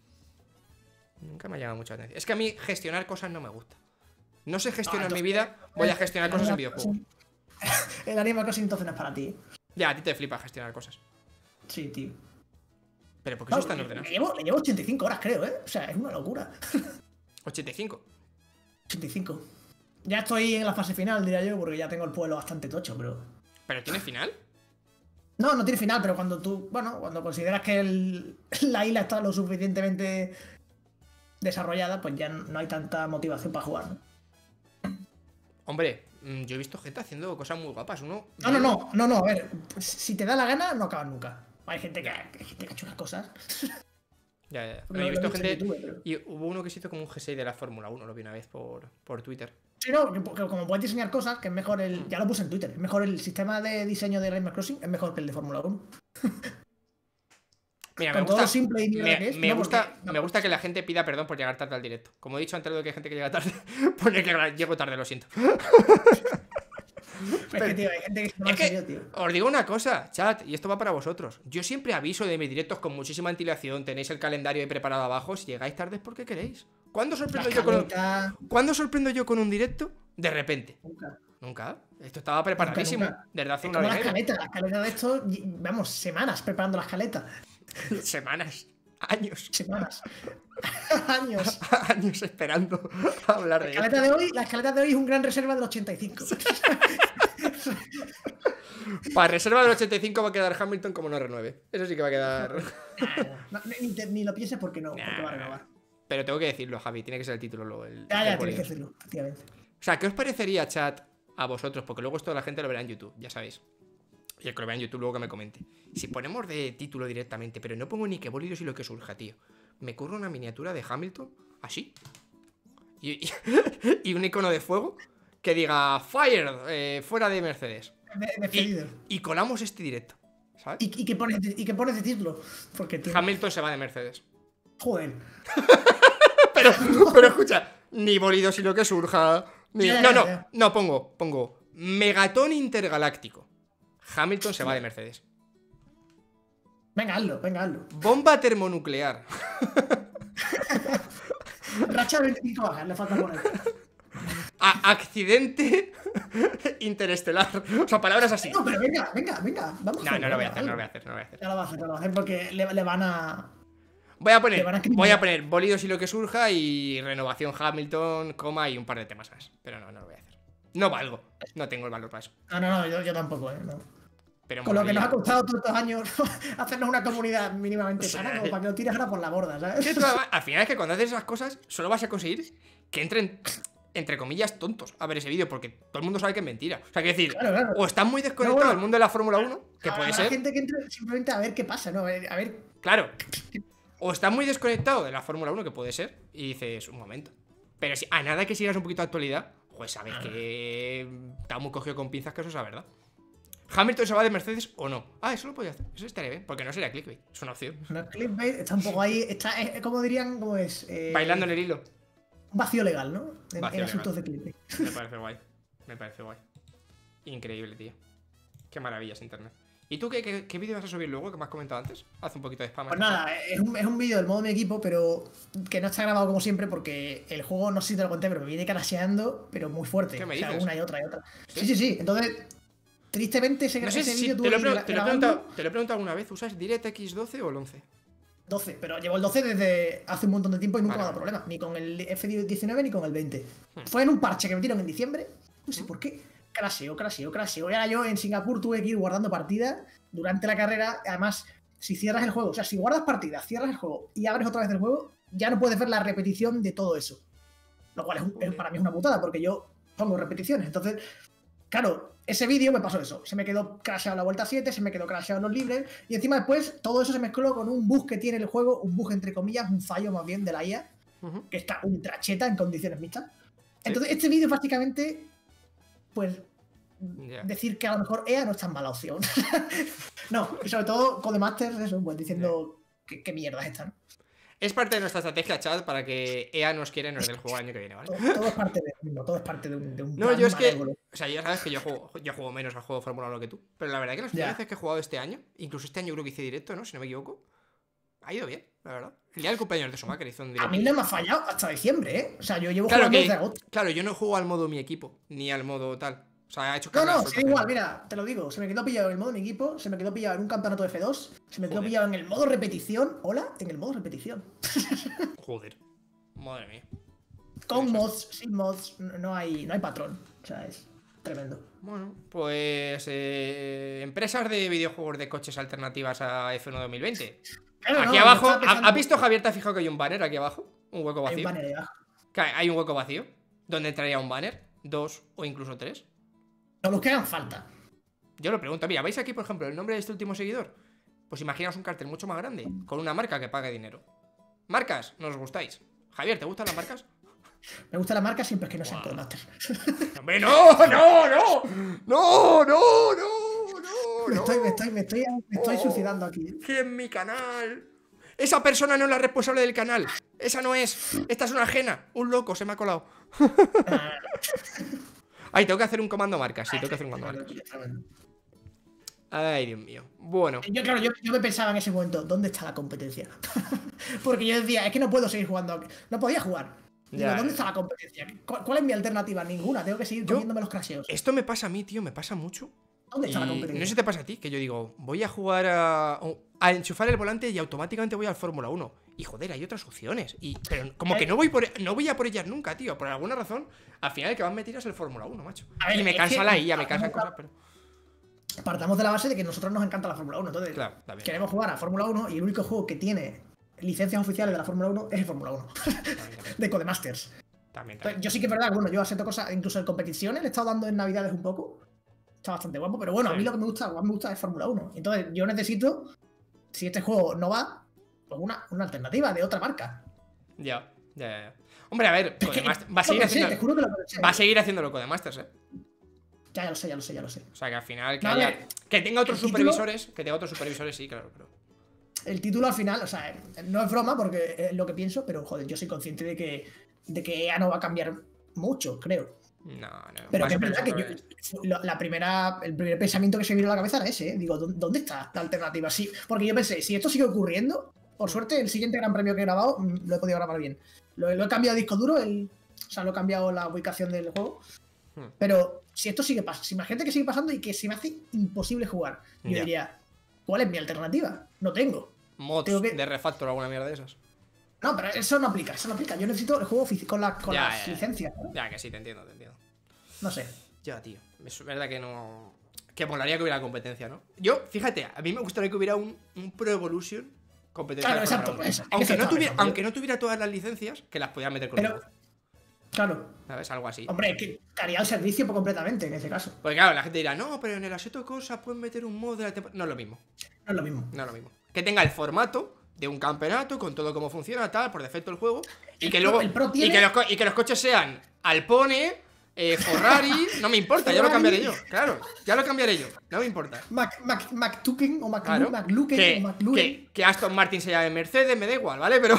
Es que a mí gestionar cosas no me gusta. No sé gestionar mi vida, voy a gestionar cosas en videojuegos. El Animal Crossing entonces no es para ti. Ya, a ti te flipa gestionar cosas. Sí, tío. Pero ¿por qué sois tan ordenados? Le llevo 85 horas, creo, ¿eh? O sea, es una locura. 85. 85. Ya estoy en la fase final, diría yo, porque ya tengo el pueblo bastante tocho, pero... ¿Pero tiene final? No tiene final, pero cuando tú... Bueno, cuando consideras que la isla está lo suficientemente desarrollada, pues ya no hay tanta motivación para jugar, ¿no? Hombre, yo he visto gente haciendo cosas muy guapas. No, a ver, si te da la gana, no acabas nunca. Hay gente que ha hecho unas cosas. Ya. Pero yo he visto gente... Y hubo uno que se hizo como un G6 de la Fórmula 1, lo vi una vez por Twitter. Sí, no, porque como puedes diseñar cosas, que es mejor ya lo puse en Twitter, es mejor el sistema de diseño de Animal Crossing, es mejor que el de Fórmula 1. Mira, me gusta que la gente pida perdón por llegar tarde al directo. Como he dicho antes de que hay gente que llega tarde, pone que llego tarde, lo siento. Pero, es que, tío, hay gente que se toma en serio, tío. Os digo una cosa, chat, y esto va para vosotros. Yo siempre aviso de mis directos con muchísima antelación. Tenéis el calendario ahí preparado abajo. Si llegáis tarde es porque queréis. ¿Cuándo sorprendo yo con un directo? De repente. Nunca. Esto estaba preparadísimo. Desde hace una hora y media. La escaleta de esto, vamos, semanas preparando la escaleta. Semanas. Años. Años. Años esperando a hablar de esto. La escaleta de hoy es un gran reserva del 85. Para reserva del 85 va a quedar Hamilton como no renueve. Eso sí que va a quedar. Ni lo pienses porque porque va a renovar. Pero tengo que decirlo, Javi. Tiene que ser el título. Ya, tienes que decirlo, efectivamente. O sea, ¿qué os parecería, chat, a vosotros? Porque luego esto la gente lo verá en YouTube, ya sabéis. Y el que lo vea en YouTube luego que me comente. Si ponemos de título directamente, pero no pongo ni que bólidos y lo que surja, tío. Me curro una miniatura de Hamilton, así. Y un icono de fuego que diga Fire, fuera de Mercedes. Y colamos este directo, ¿sabes? ¿Y qué pones de título? Porque Hamilton se va de Mercedes. Joder. pero escucha, ni bólidos y lo que surja. No, pongo Megatón Intergaláctico. Hamilton se va de Mercedes. Venga, hazlo. Bomba termonuclear. Racha 25 bajas, le falta poner. Accidente interestelar. O sea, palabras así. No, pero venga. Vamos no lo voy a hacer. Ya lo va a hacer porque le van a... Voy a poner bólidos y lo que surja y renovación Hamilton, coma y un par de temas más. Pero no lo voy a hacer. No valgo. No tengo el valor para eso. No, yo tampoco, no. Pero con lo que nos ha costado todos estos años hacernos una comunidad mínimamente sana, como para que lo tires ahora por la borda, ¿sabes? Al final es que cuando haces esas cosas solo vas a conseguir que entren entre comillas, tontos a ver ese vídeo, porque todo el mundo sabe que es mentira. O sea, quiero decir, Claro. o están muy desconectados del mundo de la Fórmula 1, que puede Habrá ser. gente que entre simplemente a ver qué pasa, ¿no? A ver. Claro. O estás muy desconectado de la Fórmula 1, que puede ser, y dices, un momento. Pero si a nada que sigas un poquito de actualidad, pues sabes que está muy cogido con pinzas, que eso es la verdad. ¿Hamilton se va de Mercedes o no? Eso lo podía hacer, eso estaría bien, porque no sería clickbait, es una opción. No es clickbait, está un poco ahí, está, como dirían, ¿cómo es? Bailando en el hilo. Un vacío legal, ¿no? Vacío en asuntos legal. de clickbait. Me parece guay, me parece guay. Increíble, tío. Qué maravillas internet. ¿Y tú qué vídeo vas a subir luego, que me has comentado antes? Haz un poquito de spam. Pues nada, es un vídeo del modo de mi equipo, pero que no está grabado como siempre porque el juego, no sé si te lo conté, pero me viene crasheando, pero muy fuerte. ¿Qué me o sea, dices? una y otra y otra. Sí. Entonces, tristemente ese No sé si vídeo te lo he grabando preguntado alguna vez, ¿usas DirectX 12 o el 11? 12, pero llevo el 12 desde hace un montón de tiempo y nunca me ha dado Vale. problema. Ni con el F19 ni con el 20. Fue en un parche que metieron en diciembre. No sé por qué. Crasheó. Y ahora yo en Singapur tuve que ir guardando partidas durante la carrera. Además, si cierras el juego, o sea, si guardas partidas, cierras el juego y abres otra vez el juego, ya no puedes ver la repetición de todo eso. Lo cual para mí es una putada, porque yo pongo repeticiones. Entonces, claro, ese vídeo me pasó eso. Se me quedó crasheado la vuelta 7, se me quedó crasheado los libres. Y encima después, todo eso se mezcló con un bug que tiene el juego, un bug entre comillas, un fallo más bien de la IA, que está ultra cheta en condiciones mixtas. Entonces, este vídeo básicamente, pues, decir que a lo mejor EA no es tan mala opción. No, y sobre todo Codemasters, eso, pues diciendo qué mierda es esta, ¿no? Es parte de nuestra estrategia, chat, para que EA nos quiera y nos dé el juego el año que viene, ¿vale? Todo es parte de mismo, todo es parte de un No, plan yo es que. malévolo. O sea, ya sabes que yo juego menos al juego de Fórmula 1 que tú. Pero la verdad que las primeras veces que he jugado este año, incluso este año creo que hice directo, ¿no? Si no me equivoco. Ha ido bien, la verdad. El día del cumpleaños de Schumacher hizo un directo. A mí no me ha fallado hasta diciembre, ¿eh? O sea, yo llevo Claro, jugando desde agosto. claro, yo no juego al modo mi equipo, ni al modo tal. O sea, ha hecho No, cambios sí, absolutamente. igual, mira, te lo digo. Se me quedó pillado en el modo de mi equipo, se me quedó pillado en un campeonato de F2, se me quedó Joder. pillado en el modo repetición. Hola, en el modo repetición. Joder. Madre mía. Con mods, sin mods, no hay patrón. O sea, es tremendo. Bueno, pues empresas de videojuegos de coches alternativas a F1 2020. Claro, Aquí no, abajo, yo estaba pensando- ¿has visto, Javier? ¿Te has fijado que hay un banner aquí abajo? Un hueco Hay un vacío. banner ahí abajo. Hay un hueco vacío. ¿Dónde entraría un banner? 2 o incluso 3. No, los que hagan falta. Yo lo pregunto, mira, ¿veis aquí, por ejemplo, el nombre de este último seguidor? Pues imaginaos un cartel mucho más grande, con una marca que pague dinero. Marcas, ¿nos gustáis? Javier, ¿te gustan las marcas? Me gusta la marca siempre es que no sean Codemasters. ¡Hombre, no! Me estoy suicidando aquí. ¡Que en mi canal! Esa persona no es la responsable del canal. Esa no es. Esta es una ajena. Un loco, se me ha colado. Ay, tengo que hacer un comando marcas. Sí, tengo que hacer un comando marcas. Ay, Dios mío. Bueno. Yo me pensaba en ese momento, ¿dónde está la competencia? Porque yo decía, es que no puedo seguir jugando. No podía jugar. Digo, Ya, ¿dónde está la competencia? ¿Cuál es mi alternativa? Ninguna. Tengo que seguir comiéndome los crasheos. Esto me pasa a mí, tío. Me pasa mucho. ¿Dónde está la No competencia? sé si te pasa a ti, que yo digo, voy a jugar a enchufar el volante y automáticamente voy al Fórmula 1. Y joder, hay otras opciones. Pero como que no voy a por ellas nunca, tío. Por alguna razón, al final el que van a meter es el Fórmula 1, macho. A ver, Y me es cansa que la IA, me cansan cosas, pero. Partamos de la base de que a nosotros nos encanta la Fórmula 1. Entonces, Claro, está bien. queremos jugar a Fórmula 1 y el único juego que tiene licencias oficiales de la Fórmula 1 es el Fórmula 1. De Codemasters. También. Entonces, yo sí que es verdad, bueno, yo acepto cosas, incluso en competiciones le he estado dando en Navidades un poco. Está bastante guapo, pero bueno, a mí lo que me gusta es Fórmula 1. Entonces, yo necesito, si este juego no va, pues una alternativa de otra marca. Ya. Hombre, a ver, Codemasters va a seguir Lo pensé, te haciendo. juro que lo pensé. Va a seguir haciéndolo Codemasters, Ya lo sé. O sea, que al final No, a ver, que tenga otros el título- supervisores, sí, claro, pero. El título al final, o sea, no es broma porque es lo que pienso, pero joder, yo soy consciente de que EA no va a cambiar mucho, creo. No. Pero Más que o es menos verdad que eso es. el primer pensamiento que se me vino a la cabeza era ese, ¿eh? Digo, ¿dónde está la alternativa? Sí, porque yo pensé, si esto sigue ocurriendo, por suerte el siguiente gran premio que he grabado lo he podido grabar bien. Lo he cambiado de disco duro, o sea, lo he cambiado la ubicación del juego. Pero si esto sigue pasando, si imagínate que sigue pasando y que se me hace imposible jugar, yo diría, ¿cuál es mi alternativa? No tengo. Mods de refactor o alguna mierda de esas. No, pero eso no aplica. Yo necesito el juego con las licencias, ¿no? Ya, que sí, te entiendo. No sé. Ya, tío. Es verdad que no. Que molaría que hubiera competencia, ¿no? Yo, fíjate, a mí me gustaría que hubiera un Pro Evolution competencia. Claro, de Fórmula exacto. 1. Aunque no tuviera todas las licencias, que las podía meter con Pero Claro. ¿Sabes? Algo así. Hombre, que haría el servicio completamente en ese caso. Porque claro, la gente dirá, no, pero en el Assetto Corsa pueden meter un mod de la temporada. No es lo mismo. No es lo mismo. No es lo mismo. Que tenga el formato de un campeonato con todo cómo funciona, tal, por defecto el juego. Y que luego. Y que los coches sean Alpone, Ferrari. No me importa, ya lo cambiaré yo. Claro, ya lo cambiaré yo. No me importa. McTuken o Claro, McLuken o McLuken. que Aston Martin se llame Mercedes, me da igual, ¿vale? Pero.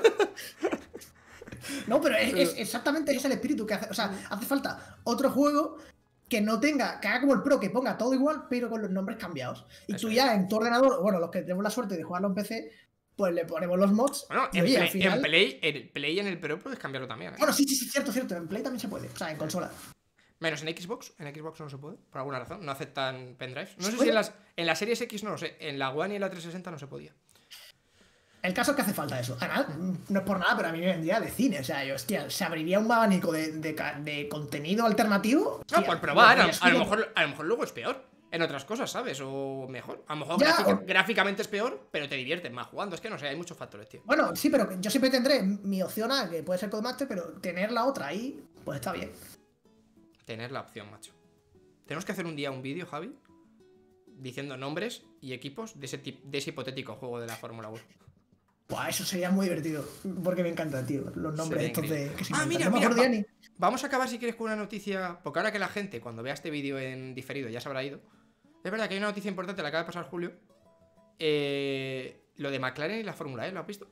No, pero es exactamente ese el espíritu que hace. O sea, hace falta otro juego que no tenga, que haga como el Pro, que ponga todo igual, pero con los nombres cambiados. Y Eso tú ya en tu ordenador, bueno, los que tenemos la suerte de jugarlo en PC, pues le ponemos los mods. Bueno, y oye, al final... en Play y en el Pro puedes cambiarlo también, ¿eh? Bueno, sí, cierto. En Play también se puede. O sea, en consola. Menos en Xbox. En Xbox no se puede, por alguna razón. No aceptan pendrives. No sé ¿Puede? si en las Series X no lo sé. En la One y en la 360 no se podía. El caso es que hace falta eso. Además, no es por nada, pero a mí me vendría de cine. O sea, hostia, se abriría un abanico de contenido alternativo. No, Hostia, por probar. A lo mejor... mejor luego es peor. En otras cosas, ¿sabes? O mejor. A lo mejor Ya, gráficamente es peor, pero te diviertes más jugando. Es que no sé, hay muchos factores, tío. Bueno, sí, pero yo siempre tendré mi opción A, que puede ser Codemaster, pero tener la otra ahí, pues está bien. Tener la opción, macho. Tenemos que hacer un día un vídeo, Javi, diciendo nombres y equipos de ese hipotético juego de la Fórmula 1. Buah, eso sería muy divertido. Porque me encanta, tío. Los nombres estos de. Que se Mira, no me acuerdo ya ni. Vamos a acabar si quieres con una noticia. Porque ahora que la gente, cuando vea este vídeo en diferido, ya se habrá ido. Es verdad que hay una noticia importante, la acaba de pasar Julio. Lo de McLaren y la Fórmula E, ¿lo has visto?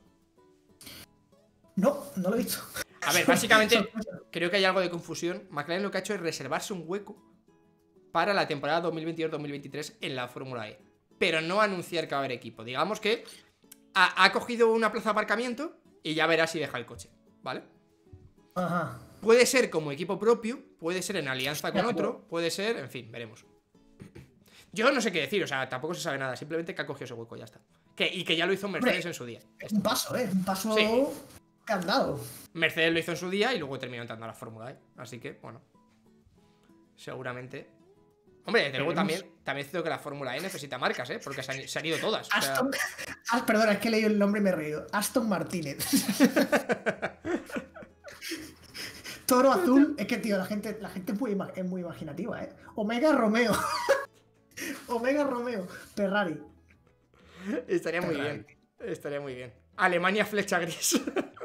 No lo he visto. A ver, básicamente, creo que hay algo de confusión. McLaren lo que ha hecho es reservarse un hueco para la temporada 2022-2023 en la Fórmula E. Pero no anunciar que va a haber equipo. Digamos que ha cogido una plaza de aparcamiento y ya verá si deja el coche, ¿vale? Ajá. Puede ser como equipo propio, puede ser en alianza con otro, puede ser, en fin, veremos. Yo no sé qué decir, o sea, tampoco se sabe nada, simplemente que ha cogido ese hueco, ya está. Y que ya lo hizo Mercedes en su día. Es un paso, un paso Sí. que han dado. Mercedes lo hizo en su día y luego terminó entrando a la Fórmula E. Así que, bueno, seguramente. Hombre, desde luego también es cierto que la Fórmula E necesita marcas, porque se han ido todas. O sea... Perdona, es que he leído el nombre y me he reído. Aston Martínez. Toro azul. Es que, tío, la gente es muy imaginativa, Omega Romeo. Omega Romeo. Ferrari. Estaría muy bien. Estaría muy bien. Alemania flecha gris.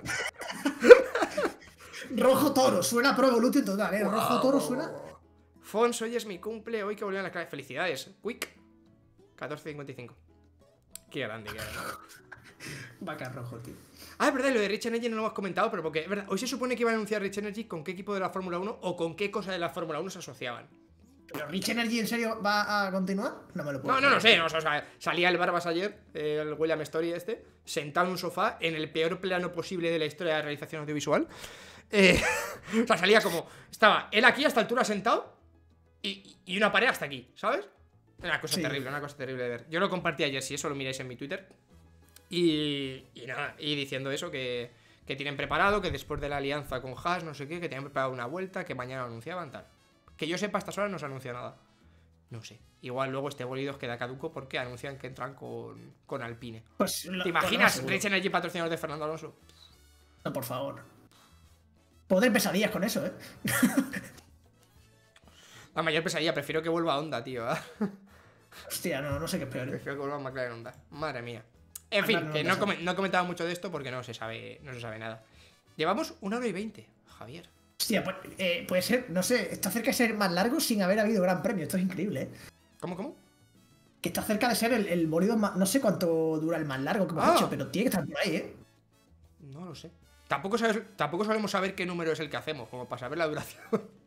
Rojo Toro. Suena Pro Evolution total, Wow. Rojo Toro suena... Fons, hoy es mi cumple, hoy que volví a la clase. Felicidades. Quick. 14.55. Qué grande, qué grande. Vaca rojo, tío. Ah, es verdad, lo de Rich Energy no lo hemos comentado, pero porque, es verdad, hoy se supone que iban a anunciar Rich Energy con qué equipo de la Fórmula 1 o con qué cosa de la Fórmula 1 se asociaban. ¿Pero Rich Energy en serio va a continuar? No me lo puedo No lo sé, o sea, salía el Barbas ayer, el William Story sentado en un sofá en el peor plano posible de la historia de la realización audiovisual. O sea, salía como, estaba él aquí a esta altura sentado y una pared hasta aquí, ¿sabes? Una cosa terrible de ver. Yo lo compartí ayer, si eso lo miráis en mi Twitter. Y nada, y diciendo eso, que tienen preparado, que después de la alianza con Haas, no sé qué, que tienen preparado una vuelta, que mañana lo anunciaban, tal. Que yo sepa, a estas horas no se anuncia nada. No sé. Igual luego este Bólidos queda caduco porque anuncian que entran con Alpine. Pues ¿Te imaginas Rich Energy patrocinador de Fernando Alonso? No, por favor. Podré pesadillas con eso, La mayor pesadilla, prefiero que vuelva a Honda, tío. Hostia, no sé qué es peor. Prefiero que vuelva a McLaren Honda. Madre mía. En fin, que no he comentado mucho de esto porque no se sabe nada. Llevamos 1 hora y 20, Javier. Hostia, pues, puede ser, no sé, está cerca de ser más largo sin haber habido gran premio. Esto es increíble, ¿Cómo? Que está cerca de ser el bólido más... No sé cuánto dura el más largo que hemos hecho, pero tiene que estar por ahí, No lo sé. Tampoco sabemos saber qué número es el que hacemos, como para saber la duración.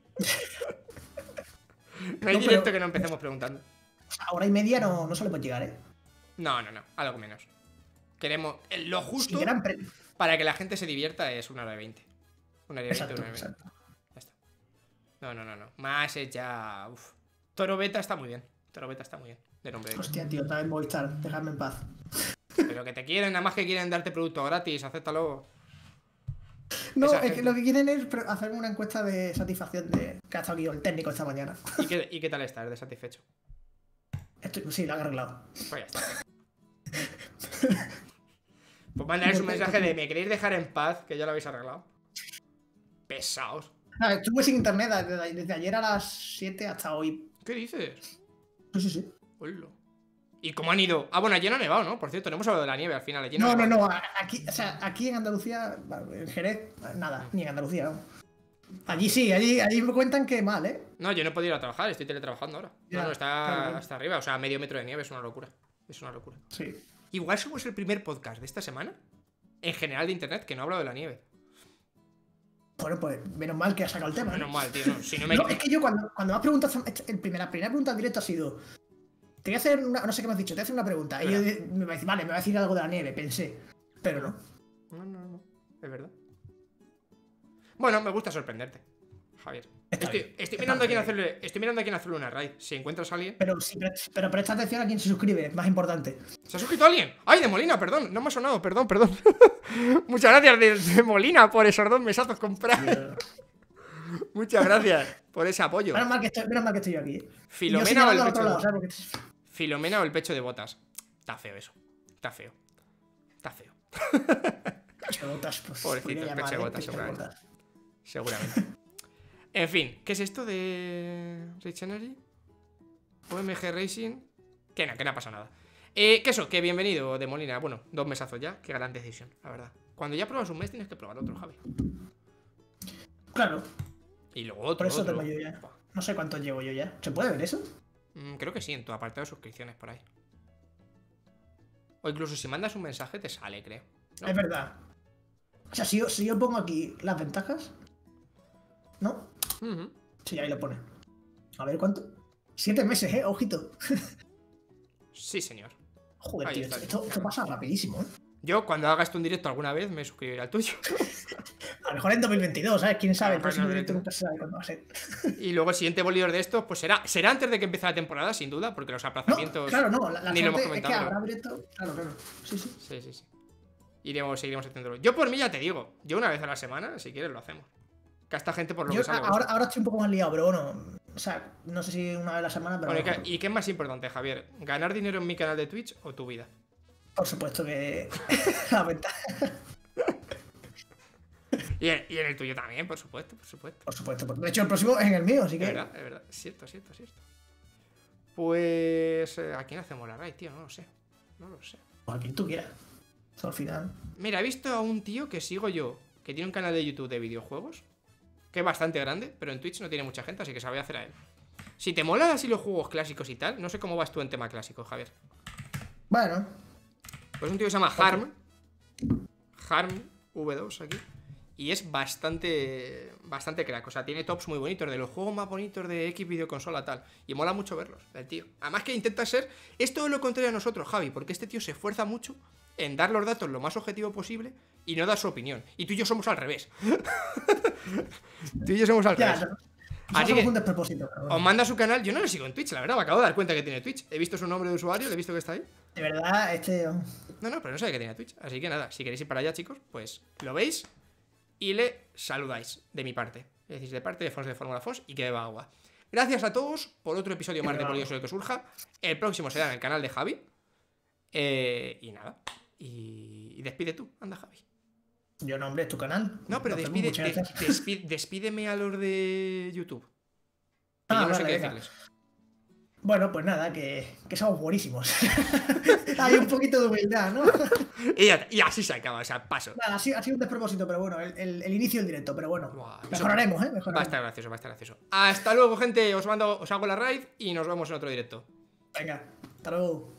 No hay directo que no empecemos preguntando. A hora y media no solemos llegar, No, algo menos. Queremos lo justo Sin gran premio. para que la gente se divierta es 1 hora y 20. 1 hora y 20, Exacto, 1 hora y 20. exacto. Ya está. No. Más es ya... Uf. Toro Beta está muy bien. De nombre de... Hostia, tío, otra vez Movistar, dejadme en paz. Pero que te quieren, nada más que quieren darte producto gratis, acéptalo. No, es que lo que quieren es hacerme una encuesta de satisfacción de que ha estado aquí el técnico esta mañana. ¿Y qué tal estás? ¿De satisfecho? Sí, lo han arreglado. Pues ya está. Pues mandarles un mensaje de me queréis dejar en paz, que ya lo habéis arreglado. Pesados. Estuve sin internet desde ayer a las 7 hasta hoy. ¿Qué dices? Sí. Hola. ¿Y cómo han ido? Ah, bueno, allí no ha nevado, ¿no? Por cierto, no hemos hablado de la nieve al final. Allí No. Aquí en Andalucía, en Jerez, nada, ni en Andalucía. No. Allí sí, allí me cuentan que mal, ¿eh? No, yo no he podido ir a trabajar, estoy teletrabajando ahora. Ya, No, está claro. hasta arriba, o sea, medio metro de nieve, es una locura. Es una locura. Sí. Igual somos el primer podcast de esta semana, en general de internet, que no ha hablado de la nieve. Bueno, pues menos mal que has sacado el tema. Menos mal, tío, no. Si no me... No, es que yo cuando me has preguntado, la primera pregunta en directo ha sido, te voy a hacer una, no sé qué me has dicho, te voy a hacer una pregunta. Y yo me va a decir, vale, me va a decir algo de la nieve, pensé. Pero no. No, es verdad. Bueno, me gusta sorprenderte, Javier. Estoy mirando a quién hacerle una raid. Si encuentras a alguien. Pero presta atención a quién se suscribe, es más importante. ¿Se ha suscrito alguien? ¡Ay, de Molina! Perdón, no me ha sonado, perdón. Muchas gracias de Molina por esos 2 mesazos comprados. Muchas gracias por ese apoyo. Menos mal que estoy yo aquí. Filomena o el pecho de botas. Filomena o el pecho de botas. Está feo eso. Está feo. Pecho de botas, pues. Pobrecito, el pecho de botas, seguramente. En fin, ¿qué es esto de Rich Energy? OMG Racing. Que no pasa nada. Que eso, que bienvenido de Molina. Bueno, 2 mesazos ya, qué gran decisión, la verdad. Cuando ya pruebas un mes tienes que probar otro, Javi. Claro. Y luego otro. Por eso tengo yo ya. No sé cuánto llevo yo ya. ¿Se puede ver eso? Creo que sí, en tu apartado de suscripciones por ahí. O incluso si mandas un mensaje te sale, creo, ¿no? Es verdad. O sea, si yo pongo aquí las ventajas, ¿no? Sí, ahí lo pone. A ver, ¿cuánto? 7 meses, ojito. Sí, señor. Joder, tío, esto pasa rapidísimo, ¿eh? Yo, cuando hagas tú un directo alguna vez, me suscribiré al tuyo. A lo mejor en 2022, ¿sabes? ¿Quién sabe? El próximo directo nunca se sabe cuándo va a ser. Y luego el siguiente Bólidor de estos, pues será antes de que empiece la temporada, sin duda, porque los aplazamientos... No, claro, no. La ni lo hemos es que comentado. habrá directo... Claro. Sí. Sí. Seguiremos haciéndolo. Yo por mí ya te digo, yo una vez a la semana, si quieres, lo hacemos. Que a esta gente por lo que sale. Ahora estoy un poco más liado, pero bueno... O sea, no sé si una vez a la semana, pero... Bueno, ¿y qué es más importante, Javier? ¿Ganar dinero en mi canal de Twitch o tu vida? Por supuesto que... la ventaja. Y en el tuyo también, por supuesto. Por supuesto. De hecho, el próximo es en el mío, así que... Es verdad. Cierto. Pues... ¿a quién hacemos la raid, tío? No lo sé. O a quien tú quieras. Al final... Mira, he visto a un tío que sigo yo, que tiene un canal de YouTube de videojuegos, que es bastante grande, pero en Twitch no tiene mucha gente, así que se la voy a hacer a él. Si te molan así los juegos clásicos y tal, no sé cómo vas tú en tema clásico, Javier. Bueno. Pues un tío que se llama Harm V2 aquí. Y es bastante crack. O sea, tiene tops muy bonitos, de los juegos más bonitos de X videoconsola tal. Y mola mucho verlos, el tío. Además que intenta ser... Es todo lo contrario a nosotros, Javi, porque este tío se esfuerza mucho en dar los datos lo más objetivo posible y no dar su opinión. Y tú y yo somos al revés. Tú y yo somos al revés. Así que os manda su canal. Yo no le sigo en Twitch, la verdad. Me acabo de dar cuenta que tiene Twitch. He visto su nombre de usuario, le he visto que está ahí. De verdad, No, pero no sabía que tenía Twitch. Así que nada, si queréis ir para allá, chicos, pues lo veis y le saludáis de mi parte. Es decir, de parte de Fons de Fórmula Fons y que beba agua. Gracias a todos por otro episodio más de BÓLIDOS sobre que surja. El próximo será en el canal de Javi. Y nada. Y despide tú, anda, Javi. Yo no, hombre, es tu canal. No, pero despídeme a los de YouTube. Yo no sé qué decirles. Bueno, pues nada, que somos buenísimos. Hay un poquito de humildad, ¿no? Y así se acaba, o sea, paso. Nada, ha sido un despropósito, pero bueno, el inicio del directo, pero bueno. Mejoraremos, ¿eh? Va a estar gracioso. Hasta luego, gente. Os hago la raid y nos vemos en otro directo. Venga, hasta luego.